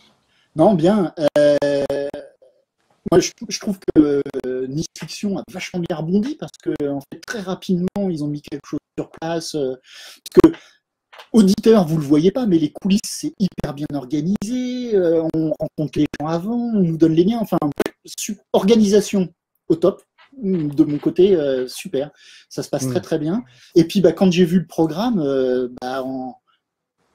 Speaker 2: Non, bien. Euh, moi, je, je trouve que euh, Nice Fiction a vachement bien rebondi parce que, en fait, très rapidement, ils ont mis quelque chose sur place. Euh, parce que auditeur, vous le voyez pas, mais les coulisses, c'est hyper bien organisé. Euh, on rencontre les gens avant, on nous donne les liens. Enfin, organisation au top. De mon côté, euh, super. Ça se passe très
Speaker 1: Hmm.
Speaker 2: très bien. Et puis, bah, quand j'ai vu le programme, euh, bah, en,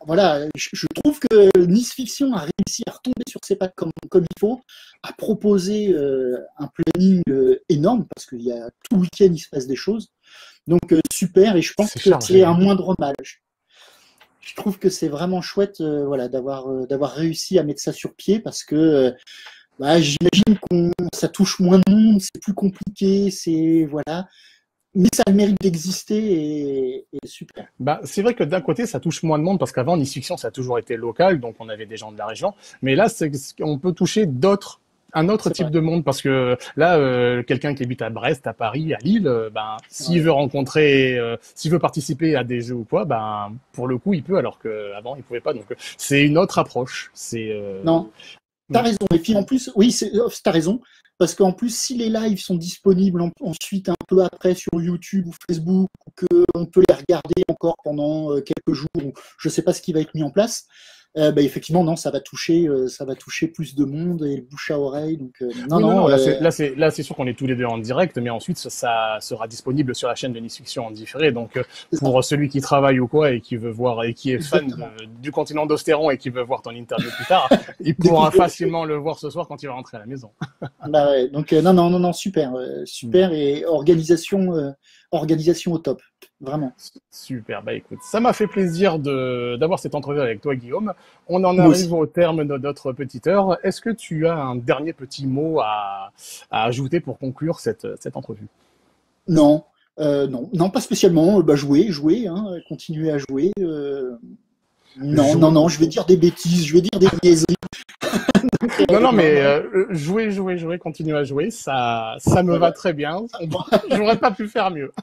Speaker 2: voilà, je, je trouve que Nice Fiction a réussi à retomber sur ses pattes comme, comme il faut, à proposer euh, un planning euh, énorme, parce qu'il y a tout le week-end, il se passe des choses. Donc, euh, super, et je pense
Speaker 1: C'est
Speaker 2: que
Speaker 1: chargé.
Speaker 2: c'est un moindre mal. Je, je trouve que c'est vraiment chouette euh, voilà, d'avoir euh, d'avoir réussi à mettre ça sur pied, parce que euh, bah, j'imagine qu'on ça touche moins de monde, c'est plus compliqué, c'est voilà. Mais ça a le mérite d'exister et, et super.
Speaker 1: Bah, c'est vrai que d'un côté, ça touche moins de monde parce qu'avant, Nice Fiction, ça a toujours été local, donc on avait des gens de la région. Mais là, c'est, on peut toucher d'autres, un autre
Speaker 2: C'est
Speaker 1: type
Speaker 2: vrai.
Speaker 1: de monde parce que là, euh, quelqu'un qui habite à Brest, à Paris, à Lille, euh, ben, s'il
Speaker 2: Ouais.
Speaker 1: veut rencontrer, euh, s'il veut participer à des jeux ou quoi, ben, pour le coup, il peut, alors qu'avant, il pouvait pas. Donc, euh, c'est une autre approche. C'est, euh,
Speaker 2: Non, t'as raison. Et puis en plus, oui, c'est, euh, t'as raison. Parce qu'en plus, si les lives sont disponibles en- ensuite un peu après sur YouTube ou Facebook, ou qu'on peut les regarder encore pendant euh, quelques jours, ou je ne sais pas ce qui va être mis en place, euh, bah, effectivement, non, ça va toucher, euh, ça va toucher plus de monde et le bouche à oreille. Donc, euh, non,
Speaker 1: Oui, non, non,
Speaker 2: non,
Speaker 1: là
Speaker 2: euh,
Speaker 1: c'est là c'est là c'est sûr qu'on est tous les deux en direct, mais ensuite ça, ça sera disponible sur la chaîne de Nice Fiction en différé. Donc euh,
Speaker 2: c'est ça,
Speaker 1: pour celui qui travaille ou quoi et qui veut voir et qui est fan
Speaker 2: exactement.
Speaker 1: de- du continent d'Ostéron et qui veut voir ton interview plus tard, il pourra
Speaker 2: Découvrir.
Speaker 1: facilement le voir ce soir quand il va rentrer à la maison.
Speaker 2: Bah ouais, donc euh, non, non, non, non, super, euh, super et organisation, euh, organisation au top, vraiment.
Speaker 1: Super, bah écoute, ça m'a fait plaisir de d'avoir cette entrevue avec toi, Guillaume. On en
Speaker 2: Moi
Speaker 1: arrive
Speaker 2: aussi.
Speaker 1: au terme de notre petite heure. Est-ce que tu as un dernier petit mot à, à ajouter pour conclure cette, cette entrevue?
Speaker 2: Non, euh, non, non, pas spécialement. Bah, jouer, jouer, hein, continuer à jouer. euh, Non, non,
Speaker 1: Jouer.
Speaker 2: non, je vais dire des bêtises, je vais dire des niaiseries. Donc,
Speaker 1: Non,
Speaker 2: euh,
Speaker 1: non,
Speaker 2: non,
Speaker 1: mais
Speaker 2: non.
Speaker 1: euh, jouer, jouer, jouer, continuer à jouer, ça, ça me va
Speaker 2: Voilà.
Speaker 1: très bien. J'aurais pas pu faire mieux.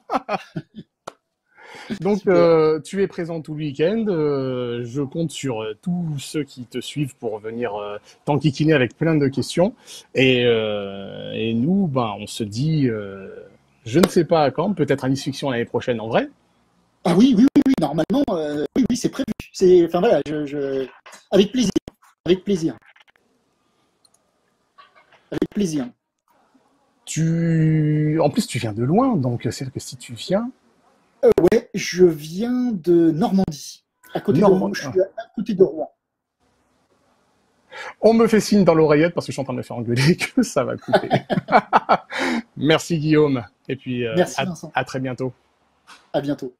Speaker 1: Donc,
Speaker 2: Super.
Speaker 1: euh, tu es présent tout le week-end. Euh, je compte sur euh, tous ceux qui te suivent pour venir euh, t'enquiquiner avec plein de questions. Et, euh, et nous, ben, on se dit, euh, je ne sais pas à quand, peut-être à Nice Fiction l'année prochaine en vrai.
Speaker 2: Ah oui, oui, oui, oui, normalement, euh, oui, oui, c'est prévu. C'est, enfin voilà, je, je, avec plaisir, avec plaisir, avec plaisir.
Speaker 1: Tu, en plus, tu viens de loin, donc c'est que si tu viens,
Speaker 2: Euh, ouais, je viens de Normandie, à côté de,
Speaker 1: Normand,
Speaker 2: je suis à, à côté de Rouen.
Speaker 1: on me fait signe dans l'oreillette parce que je suis en train de me faire engueuler que ça va couper. Merci Guillaume, et puis euh,
Speaker 2: Merci
Speaker 1: à,
Speaker 2: Vincent,
Speaker 1: à très bientôt.
Speaker 2: à bientôt.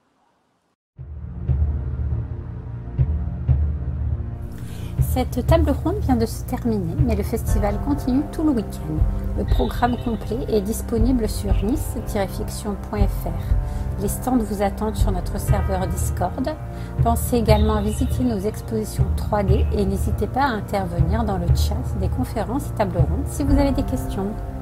Speaker 3: Cette table ronde vient de se terminer, mais le festival continue tout le week-end. Le programme complet est disponible sur nice tiret fiction point f r. Les stands vous attendent sur notre serveur Discord. Pensez également à visiter nos expositions trois D et n'hésitez pas à intervenir dans le chat des conférences et tables rondes si vous avez des questions.